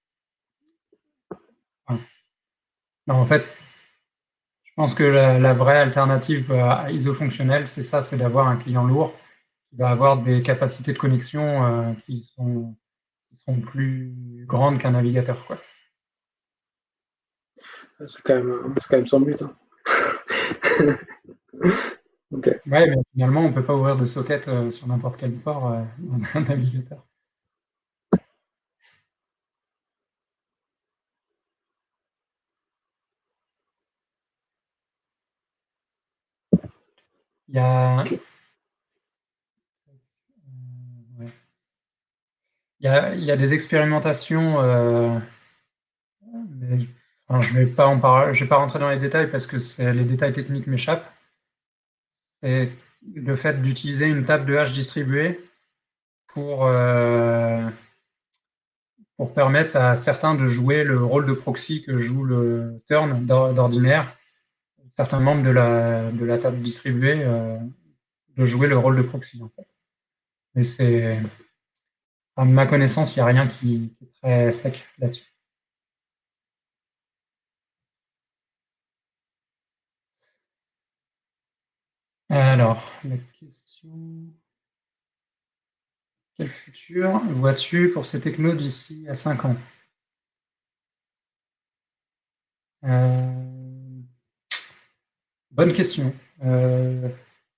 enfin, non, en fait, je pense que la, la vraie alternative à I S O fonctionnel, c'est ça, c'est d'avoir un client lourd qui va avoir des capacités de connexion euh, qui sont qui sont plus grandes qu'un navigateur, quoi. C'est quand même, c'est quand même son but, hein. Ok. Ouais, mais finalement, on peut pas ouvrir de socket euh, sur n'importe quel port euh, dans un navigateur. Il y a, Ok. euh, ouais. il y a, il y a des expérimentations, euh, mais, enfin, je vais pas en parler, je vais pas rentrer dans les détails parce que c'est, les détails techniques m'échappent. C'est le fait d'utiliser une table de hash distribuée pour, euh, pour permettre à certains de jouer le rôle de proxy que joue le turn d'or- d'ordinaire. Certains membres de la, de la table distribuée euh, de jouer le rôle de proxy, en fait. Mais c'est, à ma connaissance, il n'y a rien qui, qui est très sec là-dessus. Alors, la question. Quel futur vois-tu pour ces technos d'ici à cinq ans? Euh, Bonne question. Euh,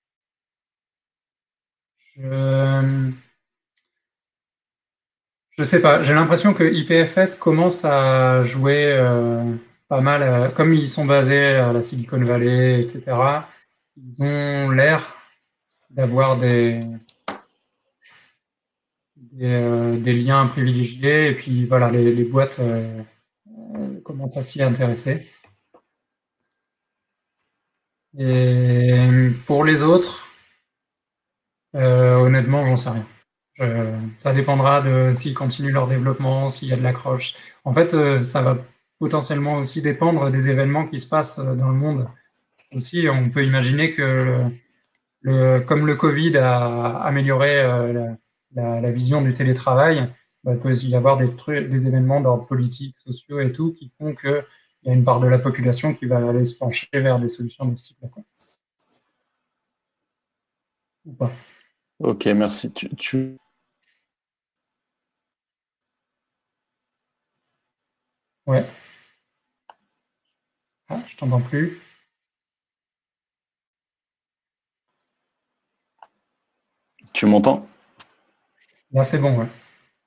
je je sais pas. J'ai l'impression que I P F S commence à jouer euh, pas mal, euh, comme ils sont basés à la Silicon Valley, et cetera. Ils ont l'air d'avoir des, des, euh, des liens privilégiés, et puis voilà, les, les boîtes euh, euh, commencent à s'y intéresser. Et pour les autres, euh, honnêtement, j'en sais rien. Je- ça dépendra de s'ils continuent leur développement, s'il y a de l'accroche. En fait, euh, ça va potentiellement aussi dépendre des événements qui se passent euh, dans le monde. Aussi, on peut imaginer que le, comme le Covid a amélioré euh, la, la- la vision du télétravail, bah, il peut y avoir des trucs, des événements d'ordre politique, sociaux et tout, qui font qu'il y a une part de la population qui va aller se pencher vers des solutions de ce type-là, quoi. Ou pas. Ok, merci. Tu, tu... Ouais. Ah, je t'entends plus. tu m'entends? Là, c'est bon, ouais.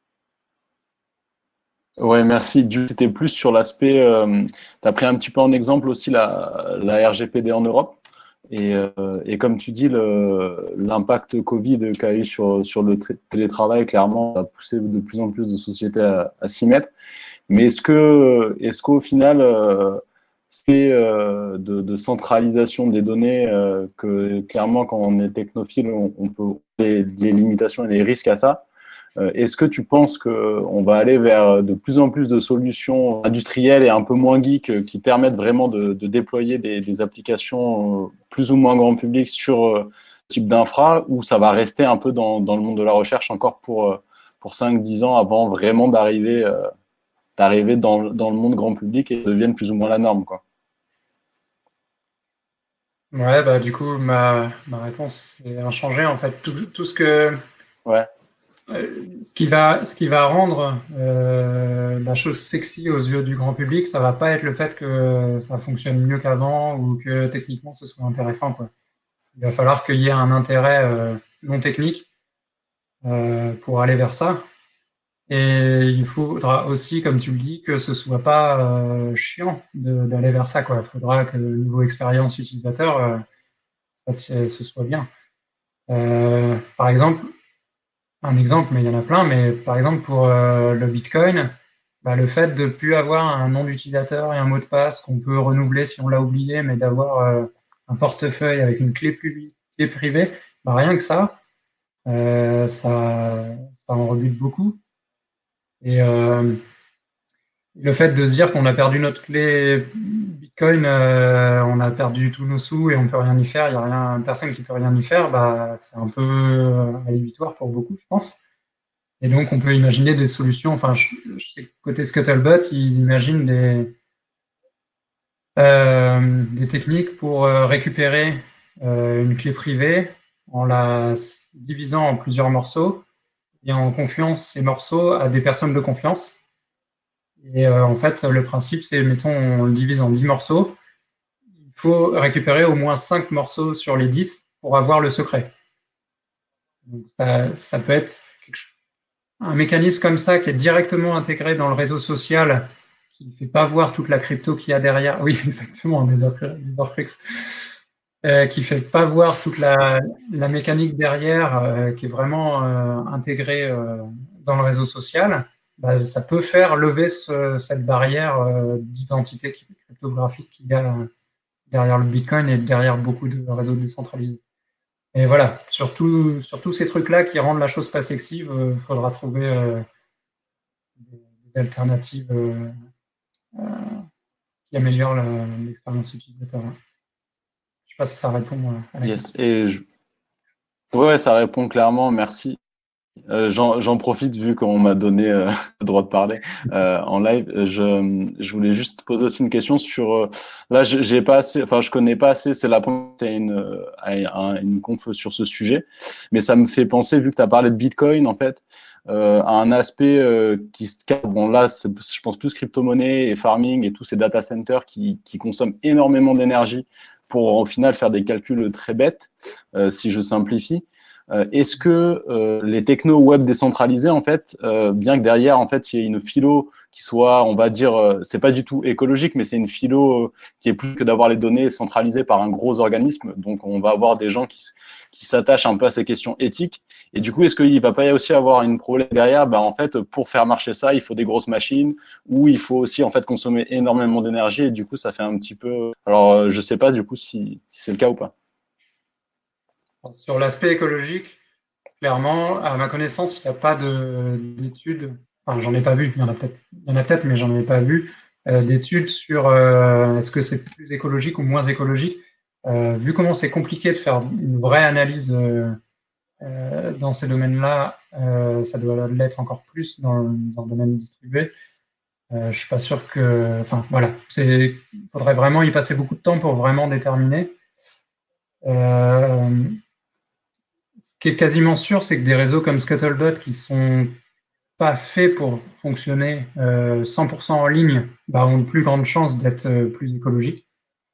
Ouais, merci. Du coup, c'était plus sur l'aspect, euh, tu as pris un petit peu en exemple aussi la, la R G P D en Europe. Et, euh, et comme tu dis, le- l'impact Covid qu'a eu sur, sur le télétravail, clairement, a poussé de plus en plus de sociétés à, à s'y mettre. Mais est-ce que, est-ce qu'au final, euh, c'est euh, de, de centralisation des données euh, que clairement, quand on est technophile, on, on peut les, les limitations et les risques à ça. Euh, est-ce que tu penses qu'on va aller vers de plus en plus de solutions industrielles et un peu moins geeks euh, qui permettent vraiment de, de déployer des, des applications euh, plus ou moins grand public sur euh, ce type d'infra, ou ça va rester un peu dans, dans le monde de la recherche encore pour, euh, pour cinq dix ans avant vraiment d'arriver euh, d'arriver dans, dans le monde grand public et devienne plus ou moins la norme, quoi. Ouais, bah du coup, ma, ma réponse est inchangée en fait. Tout, tout ce que Ouais. euh, ce qui va, ce qui va rendre euh, la chose sexy aux yeux du grand public, ça va pas être le fait que ça fonctionne mieux qu'avant ou que techniquement ce soit intéressant, quoi. Il va falloir qu'il y ait un intérêt euh, non technique euh, pour aller vers ça. Et il faudra aussi, comme tu le dis, que ce soit pas euh, chiant de- d'aller vers ça, quoi. Il faudra que le niveau expérience utilisateur, euh, ça, ce soit bien. Euh, par exemple, un exemple, mais il y en a plein, mais par exemple pour euh, le Bitcoin, bah, le fait de plus avoir un nom d'utilisateur et un mot de passe qu'on peut renouveler si on l'a oublié, mais d'avoir euh, un portefeuille avec une clé, publique, clé privée, bah, rien que ça, euh, ça, ça en rebute beaucoup. Et euh, le fait de se dire qu'on a perdu notre clé Bitcoin, euh, on a perdu tous nos sous et on peut rien y faire, il n'y a rien, personne qui peut rien y faire, bah, c'est un peu euh, rédhibitoire pour beaucoup, je pense. Et donc, on peut imaginer des solutions. Enfin, je, je sais que côté Scuttlebutt, ils imaginent des, euh, des techniques pour euh, récupérer euh, une clé privée en la s- divisant en plusieurs morceaux et en confiant ces morceaux à des personnes de confiance. Et euh, en fait, le principe, c'est, mettons, on le divise en dix morceaux. Il faut récupérer au moins cinq morceaux sur les dix pour avoir le secret. Donc, ça, ça peut être quelque chose- un mécanisme comme ça qui est directement intégré dans le réseau social, qui ne fait pas voir toute la crypto qu'il y a derrière. Oui, exactement, des, Or- des Orcrux. Euh, qui ne fait pas voir toute la, la mécanique derrière, euh, qui est vraiment euh, intégrée euh, dans le réseau social. Bah, ça peut faire lever ce- cette barrière euh, d'identité qui- cryptographique qu'il y a derrière le Bitcoin et derrière beaucoup de réseaux décentralisés. Et voilà, surtout sur tous ces trucs-là qui rendent la chose pas sexy, il faudra trouver euh, des, des alternatives euh, euh, qui améliorent la- l'expérience utilisateur. Je sais pas si ça répond euh, à la Yes. question. Et je... ouais, ça répond clairement, merci. Euh, j'en, j'en profite vu qu'on m'a donné euh, le droit de parler euh, en live. Je, je voulais juste poser aussi une question sur. Euh, là, je- j'ai pas assez, enfin, je connais pas assez. C'est la première fois une à une conf sur ce sujet, mais ça me fait penser, vu que tu as parlé de Bitcoin, en fait, euh, à un aspect euh, qui se cadre. Bon, là, c'est, je pense plus crypto-monnaie et farming et tous ces data centers qui, qui consomment énormément d'énergie pour au final faire des calculs très bêtes, euh, si je simplifie. Euh, est-ce que euh, les technos web décentralisés, en fait, euh, bien que derrière, en fait, il y ait une philo qui soit, on va dire, euh, c'est pas du tout écologique, mais c'est une philo euh, qui est plus que d'avoir les données centralisées par un gros organisme. Donc, on va avoir des gens qui, qui s'attachent un peu à ces questions éthiques. Et du coup, est-ce qu'il ne va pas aussi avoir une problème derrière? Ben, en fait, pour faire marcher ça, il faut des grosses machines, ou il faut aussi en fait consommer énormément d'énergie. Et du coup, ça fait un petit peu. Alors, euh, je sais pas du coup si, si c'est le cas ou pas. Sur l'aspect écologique, clairement, à ma connaissance, il n'y a pas de- d'études, enfin, j'en ai pas vu, il y en a peut-être, il y en a peut-être, mais j'en ai pas vu, euh, d'études sur euh, est-ce que c'est plus écologique ou moins écologique. Euh, vu comment c'est compliqué de faire une vraie analyse euh, euh, dans ces domaines-là, euh, ça doit l'être encore plus dans, dans le domaine distribué. Euh, je suis pas sûr que, enfin, voilà, c'est, il faudrait vraiment y passer beaucoup de temps pour vraiment déterminer. Euh, Ce qui est quasiment sûr, c'est que des réseaux comme Scuttlebutt qui sont pas faits pour fonctionner euh, cent pour cent en ligne, bah, ont de plus grandes chances d'être euh, plus écologiques.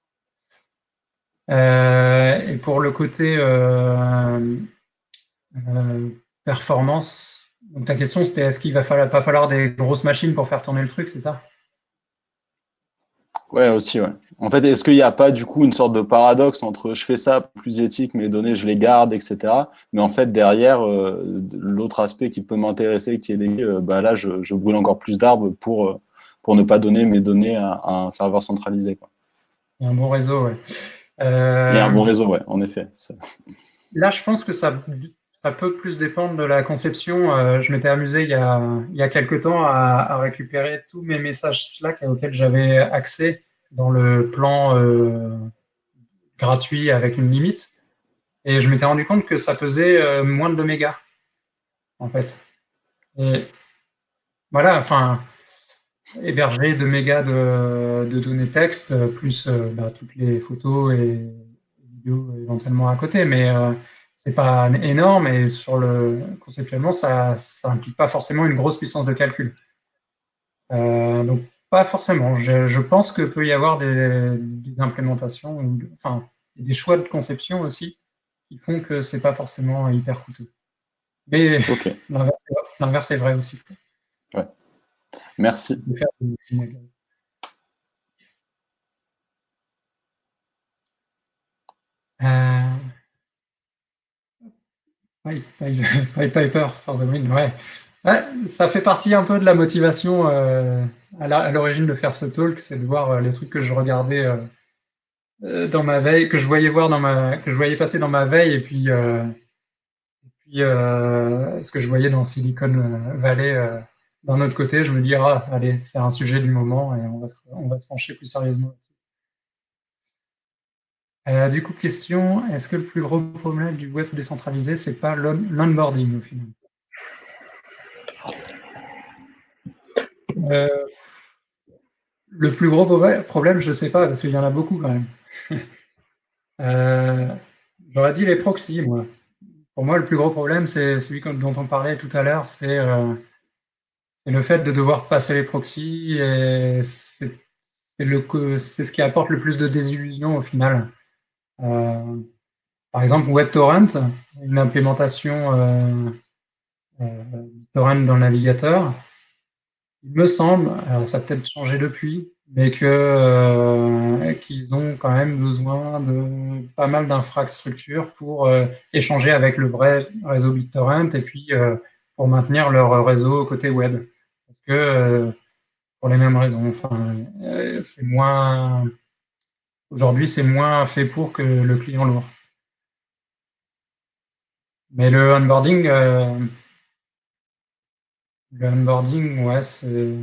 Euh, et pour le côté euh, euh, performance, donc ta question, c'était est-ce qu'il va falloir, pas falloir des grosses machines pour faire tourner le truc, c'est ça? Ouais, aussi, ouais. En fait, est-ce qu'il n'y a pas du coup une sorte de paradoxe entre je fais ça plus éthique, mes données, je les garde, et cetera. Mais en fait, derrière, euh, l'autre aspect qui peut m'intéresser, qui est les, euh, bah là, je, je brûle encore plus d'arbres pour, euh, pour ne pas donner mes données à, à un serveur centralisé, quoi. Il y a un bon réseau, ouais. Il y a un Euh, bon réseau, ouais, en effet. Ça- Là, je pense que ça, ça peut plus dépendre de la conception. Euh, je m'étais amusé il y a, il y a quelques temps à, à récupérer tous mes messages Slack auxquels j'avais accès dans le plan euh, gratuit avec une limite. Et je m'étais rendu compte que ça pesait euh, moins de deux mégas, en fait. Et voilà, enfin, héberger deux mégas de, de données texte, euh, plus euh, bah, toutes les photos et vidéos éventuellement à côté. Mais euh, c'est pas énorme et sur le, conceptuellement, ça ça implique pas forcément une grosse puissance de calcul. Euh, donc, pas forcément. Je, je pense que peut y avoir des, des implémentations, ou, enfin, des choix de conception aussi qui font que c'est pas forcément hyper coûteux. Mais Ok, l'inverse l'inverse est vrai aussi. ouais. Merci. De faire des- des- Euh, oui, Pied Pied Piper for the win, ouais. Ouais, ça fait partie un peu de la motivation euh, à la- à l'origine de faire ce talk, c'est de voir euh, les trucs que je regardais euh, euh, dans ma veille, que je voyais voir dans ma, que je voyais passer dans ma veille, et puis, euh, et puis euh, ce que je voyais dans Silicon Valley euh, d'un autre côté, je me dis ah allez, c'est un sujet du moment et on va se, on va se pencher plus sérieusement là-dessus. Euh, du coup, question, est-ce que le plus gros problème du web décentralisé, c'est pas l'on- l'onboarding au final? Euh, le plus gros pro- problème, je sais pas, parce qu'il y en a beaucoup quand même. Euh, j'aurais dit les proxys, moi. Pour moi, le plus gros problème, c'est celui qu'on- dont on parlait tout à l'heure, c'est euh, c'est le fait de devoir passer les proxys et c'est c'est le co- c'est ce qui apporte le plus de désillusion au final. Euh, par exemple, WebTorrent, une implémentation euh, euh, torrent dans le navigateur. Il me semble, alors ça a peut-être changé depuis, mais que euh, qu'ils ont quand même besoin de pas mal d'infrastructures pour euh, échanger avec le vrai réseau BitTorrent et puis euh, pour maintenir leur réseau côté web. Parce que euh, pour les mêmes raisons, enfin, euh, c'est moins aujourd'hui c'est moins fait pour que le client lourd. Mais le onboarding, euh, le onboarding, ouais, c'est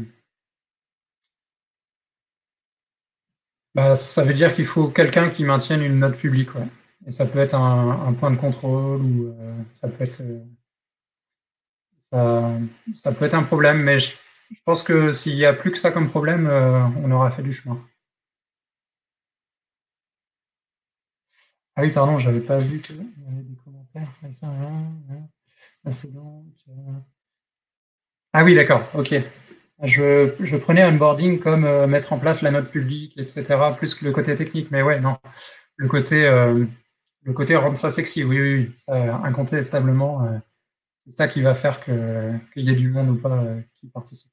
bah, ça veut dire qu'il faut quelqu'un qui maintienne une note publique, ouais. Et ça peut être un, un point de contrôle ou euh, ça peut être euh, ça, ça peut être un problème, mais je, je pense que s'il y a plus que ça comme problème, euh, on aura fait du chemin. Ah oui, pardon, j'avais pas vu qu'il y avait des commentaires. Ah oui, d'accord, ok. Je, je prenais onboarding comme euh, mettre en place la note publique, et cetera, plus que le côté technique, mais ouais, non. Le côté, euh, le côté rendre ça sexy, oui, oui, oui, ça, incontestablement, euh, c'est ça qui va faire que, qu'il y ait du monde ou pas euh, qui participe.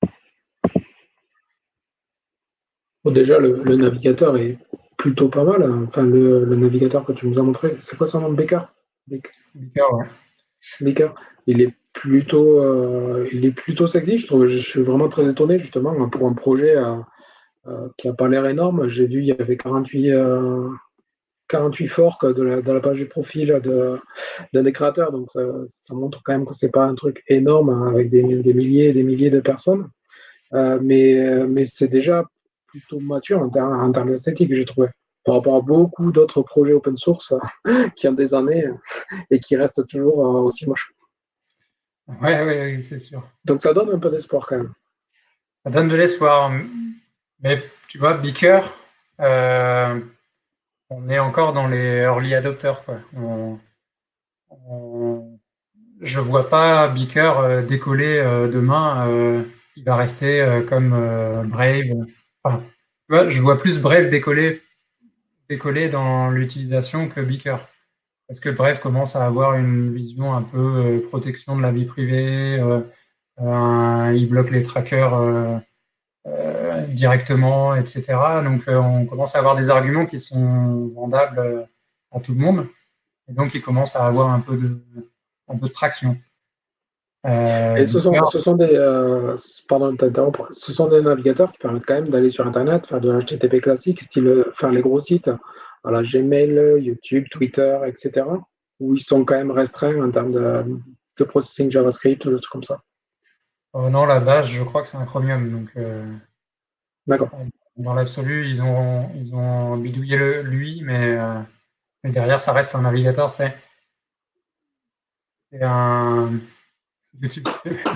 Bon, déjà, le, le navigateur est plutôt pas mal, hein. Enfin, le, le navigateur que tu nous as montré, c'est quoi son nom? Becker? Becker. Becker, ouais. Becker. Il est plutôt, euh, il est plutôt sexy. Je trouve, je suis vraiment très étonné justement pour un projet euh, euh, qui n'a pas l'air énorme. J'ai vu il y avait quarante-huit, euh, quarante-huit forks de la, de la page du profil de, d'un des créateurs, donc ça, ça montre quand même que c'est pas un truc énorme hein, avec des, des milliers et des milliers de personnes. Euh, mais, mais c'est déjà plutôt mature en, ter- en termes d'esthétique, j'ai trouvé, par rapport à beaucoup d'autres projets open source euh, qui ont des années euh, et qui restent toujours euh, aussi moches. Ouais, ouais, ouais, c'est sûr. Donc ça donne un peu d'espoir quand même. Ça donne de l'espoir. Mais tu vois, Beaker, euh, on est encore dans les early adopters, quoi. On, on, je vois pas Beaker euh, décoller euh, demain. Euh, il va rester euh, comme euh, Brave. Enfin, tu vois, je vois plus Brave décoller, décoller dans l'utilisation que Beaker. parce que Brave commence à avoir une vision un peu euh, protection de la vie privée, euh, euh, il bloque les trackers euh, euh, directement, et cetera. Donc euh, on commence à avoir des arguments qui sont vendables euh, à tout le monde, et donc il commence à avoir un peu de, un peu de traction. Euh, Et ce sont, alors, ce sont des, euh, pardon de t'interrompre, ce sont des navigateurs qui permettent quand même d'aller sur Internet, faire de l'H T T P classique, style euh, faire les gros sites, voilà, Gmail, YouTube, Twitter, et cetera. Où ils sont quand même restreints en termes de, de processing JavaScript ou des trucs comme ça. euh, non, la base, je crois que c'est un Chromium. Donc, euh, D'accord. dans l'absolu, ils ont, ils ont bidouillé le, lui, mais, euh, mais derrière, ça reste un navigateur. C'est c'est un YouTube.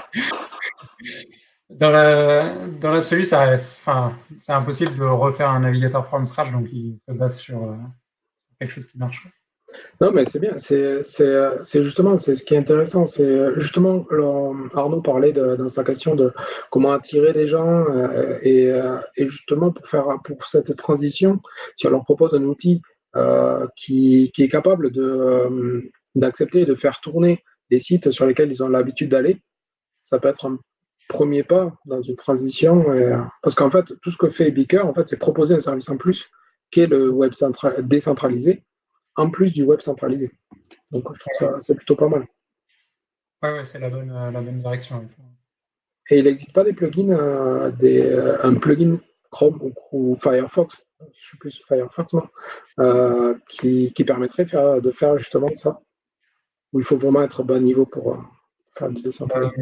Dans la, dans l'absolu, ça reste, enfin, c'est impossible de refaire un navigateur from scratch, donc il se base sur euh, quelque chose qui marche. Non, mais c'est bien. C'est c'est- c'est justement c'est ce qui est intéressant. C'est justement, alors, Arnaud parlait de- dans sa question de comment attirer les gens euh, et, euh, et justement pour faire pour cette transition, si on leur propose un outil euh, qui, qui est capable de euh, d'accepter et de faire tourner des sites sur lesquels ils ont l'habitude d'aller, ça peut être un premier pas dans une transition. Et, euh, parce qu'en fait, tout ce que fait Beaker, en fait, c'est proposer un service en plus qui est le web centra- décentralisé en plus du web centralisé. Donc, je trouve ça c'est plutôt pas mal. Ouais, ouais, c'est la bonne, euh, la bonne direction. Et il n'existe pas des plugins, euh, des, euh, un plugin Chrome ou, ou Firefox, je suis plus Firefox, moi, euh, qui, qui permettrait faire, de faire justement ça, où il faut vraiment être bas niveau pour euh, faire du décentralisé.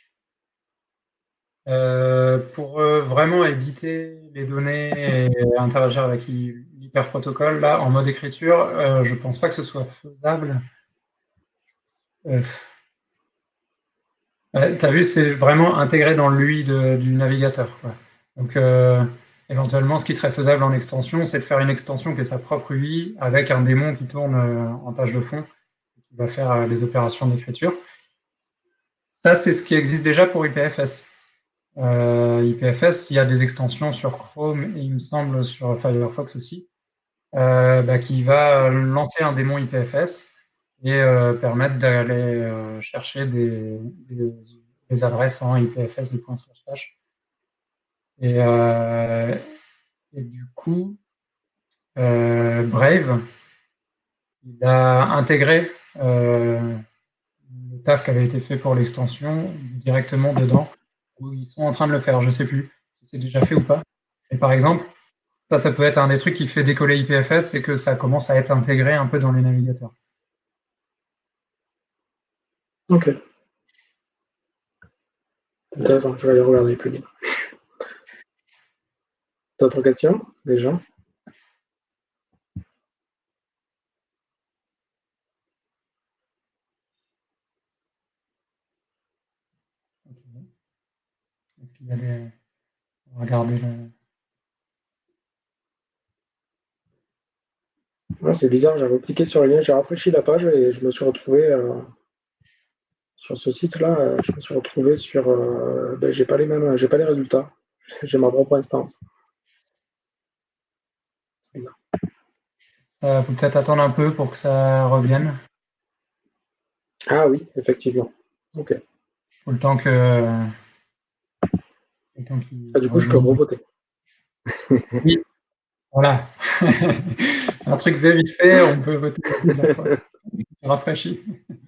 Euh, pour euh, vraiment éditer les données et interagir avec l'hyperprotocole, là, en mode écriture, euh, je pense pas que ce soit faisable. Euh, ouais, tu as vu, c'est vraiment intégré dans l'U I de- du navigateur, quoi. Donc, euh, éventuellement, ce qui serait faisable en extension, c'est de faire une extension qui est sa propre U I avec un démon qui tourne euh, en tâche de fond, qui va faire euh, les opérations d'écriture. Ça, c'est ce qui existe déjà pour I P F S. Euh, I P F S, il y a des extensions sur Chrome et il me semble sur Firefox aussi, euh, bah, qui va lancer un démon I P F S et euh, permettre d'aller euh, chercher des, des, des adresses en I P F S, des points slash slash. Et, euh, et du coup, euh, Brave, il a intégré euh, le taf qui avait été fait pour l'extension directement dedans, où ils sont en train de le faire. Je ne sais plus si c'est déjà fait ou pas. Et par exemple, ça, ça peut être un des trucs qui fait décoller I P F S, c'est que ça commence à être intégré un peu dans les navigateurs. Ok. Intéressant, je vais aller regarder les plugins. D'autres questions, les gens? Okay. Est-ce qu'il y a des... Regardez le... Ouais, c'est bizarre, j'avais cliqué sur le lien, j'ai rafraîchi la page et je me suis retrouvé euh, sur ce site-là, euh, je me suis retrouvé sur... Euh, ben, j'ai pas les mêmes, j'ai pas les résultats. J'ai ma propre instance. C'est bizarre. Ça faut peut-être attendre un peu pour que ça revienne. Ah oui, effectivement. Ok. Il faut le temps que... Le temps qu'il Ah, du coup, je peux revienne. revoter. Oui, voilà. C'est un truc vite fait, on peut voter plusieurs fois. C'est rafraîchi.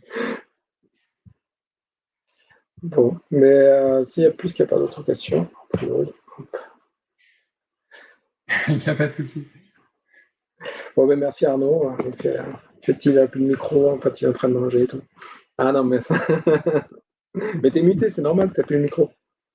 Bon, mais euh, s'il y a plus qu'il n'y a pas d'autres questions, a priori. Il n'y a pas de souci. Bon, ben merci Arnaud. Il fait, fait-il n'a plus le micro, en fait, il est en train de manger et tout. Ah non, mais ça. Mais t'es muté, c'est normal, t'as plus le micro.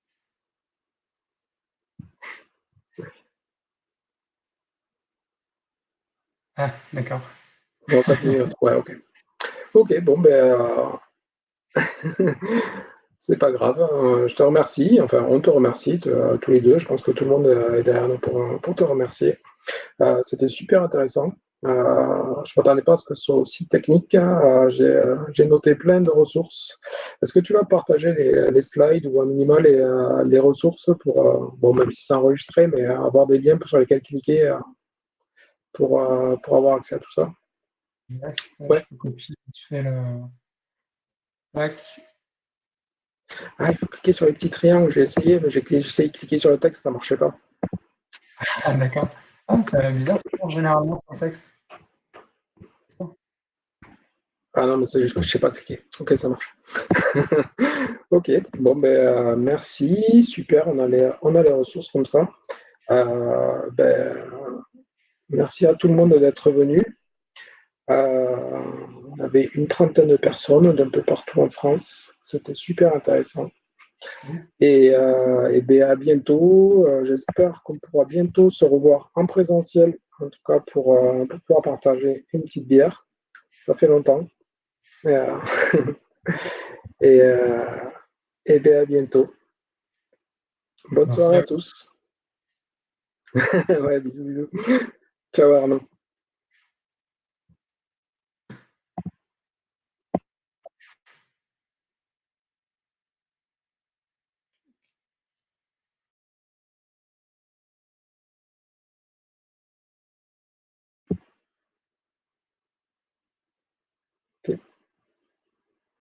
Ah, d'accord. Bon, cinq minutes, ouais, ok. Ok, bon, ben. Euh... C'est pas grave. Euh, je te remercie. Enfin, on te remercie euh, tous les deux. Je pense que tout le monde est derrière nous pour, pour te remercier. Euh, C'était super intéressant. Euh, je ne m'attendais pas à ce que ce soit aussi technique. Euh, J'ai euh, j'ai noté plein de ressources. Est-ce que tu vas partager les, les slides ou un minimum les, euh, les ressources pour, euh, bon, même si c'est enregistré, mais avoir des liens sur lesquels cliquer euh, pour, euh, pour avoir accès à tout ça? Yes, Ouais. je peux copier vite fait le. Tac. Ah, il faut cliquer sur les petits triangles. J'ai essayé, mais j'ai cliqué- j'ai essayé de cliquer sur le texte, ça ne marchait pas. Ah, d'accord. Ah, c'est bizarre, ça change généralement sur le texte. Ah non, mais c'est juste que je ne sais pas cliquer. Ok, ça marche. Ok, bon, ben, euh, merci. Super, on a les, on a les ressources comme ça. Euh, ben, merci à tout le monde d'être venu. Euh, on avait une trentaine de personnes d'un peu partout en France. C'était super intéressant. Et, euh, et ben, à bientôt. Euh, j'espère qu'on pourra bientôt se revoir en présentiel, en tout cas pour, euh, pour pouvoir partager une petite bière. Ça fait longtemps. Et, euh, et, euh, et ben, à bientôt. Bonne Merci soirée à à tous. Ouais, bisous, bisous. Ciao Arnaud.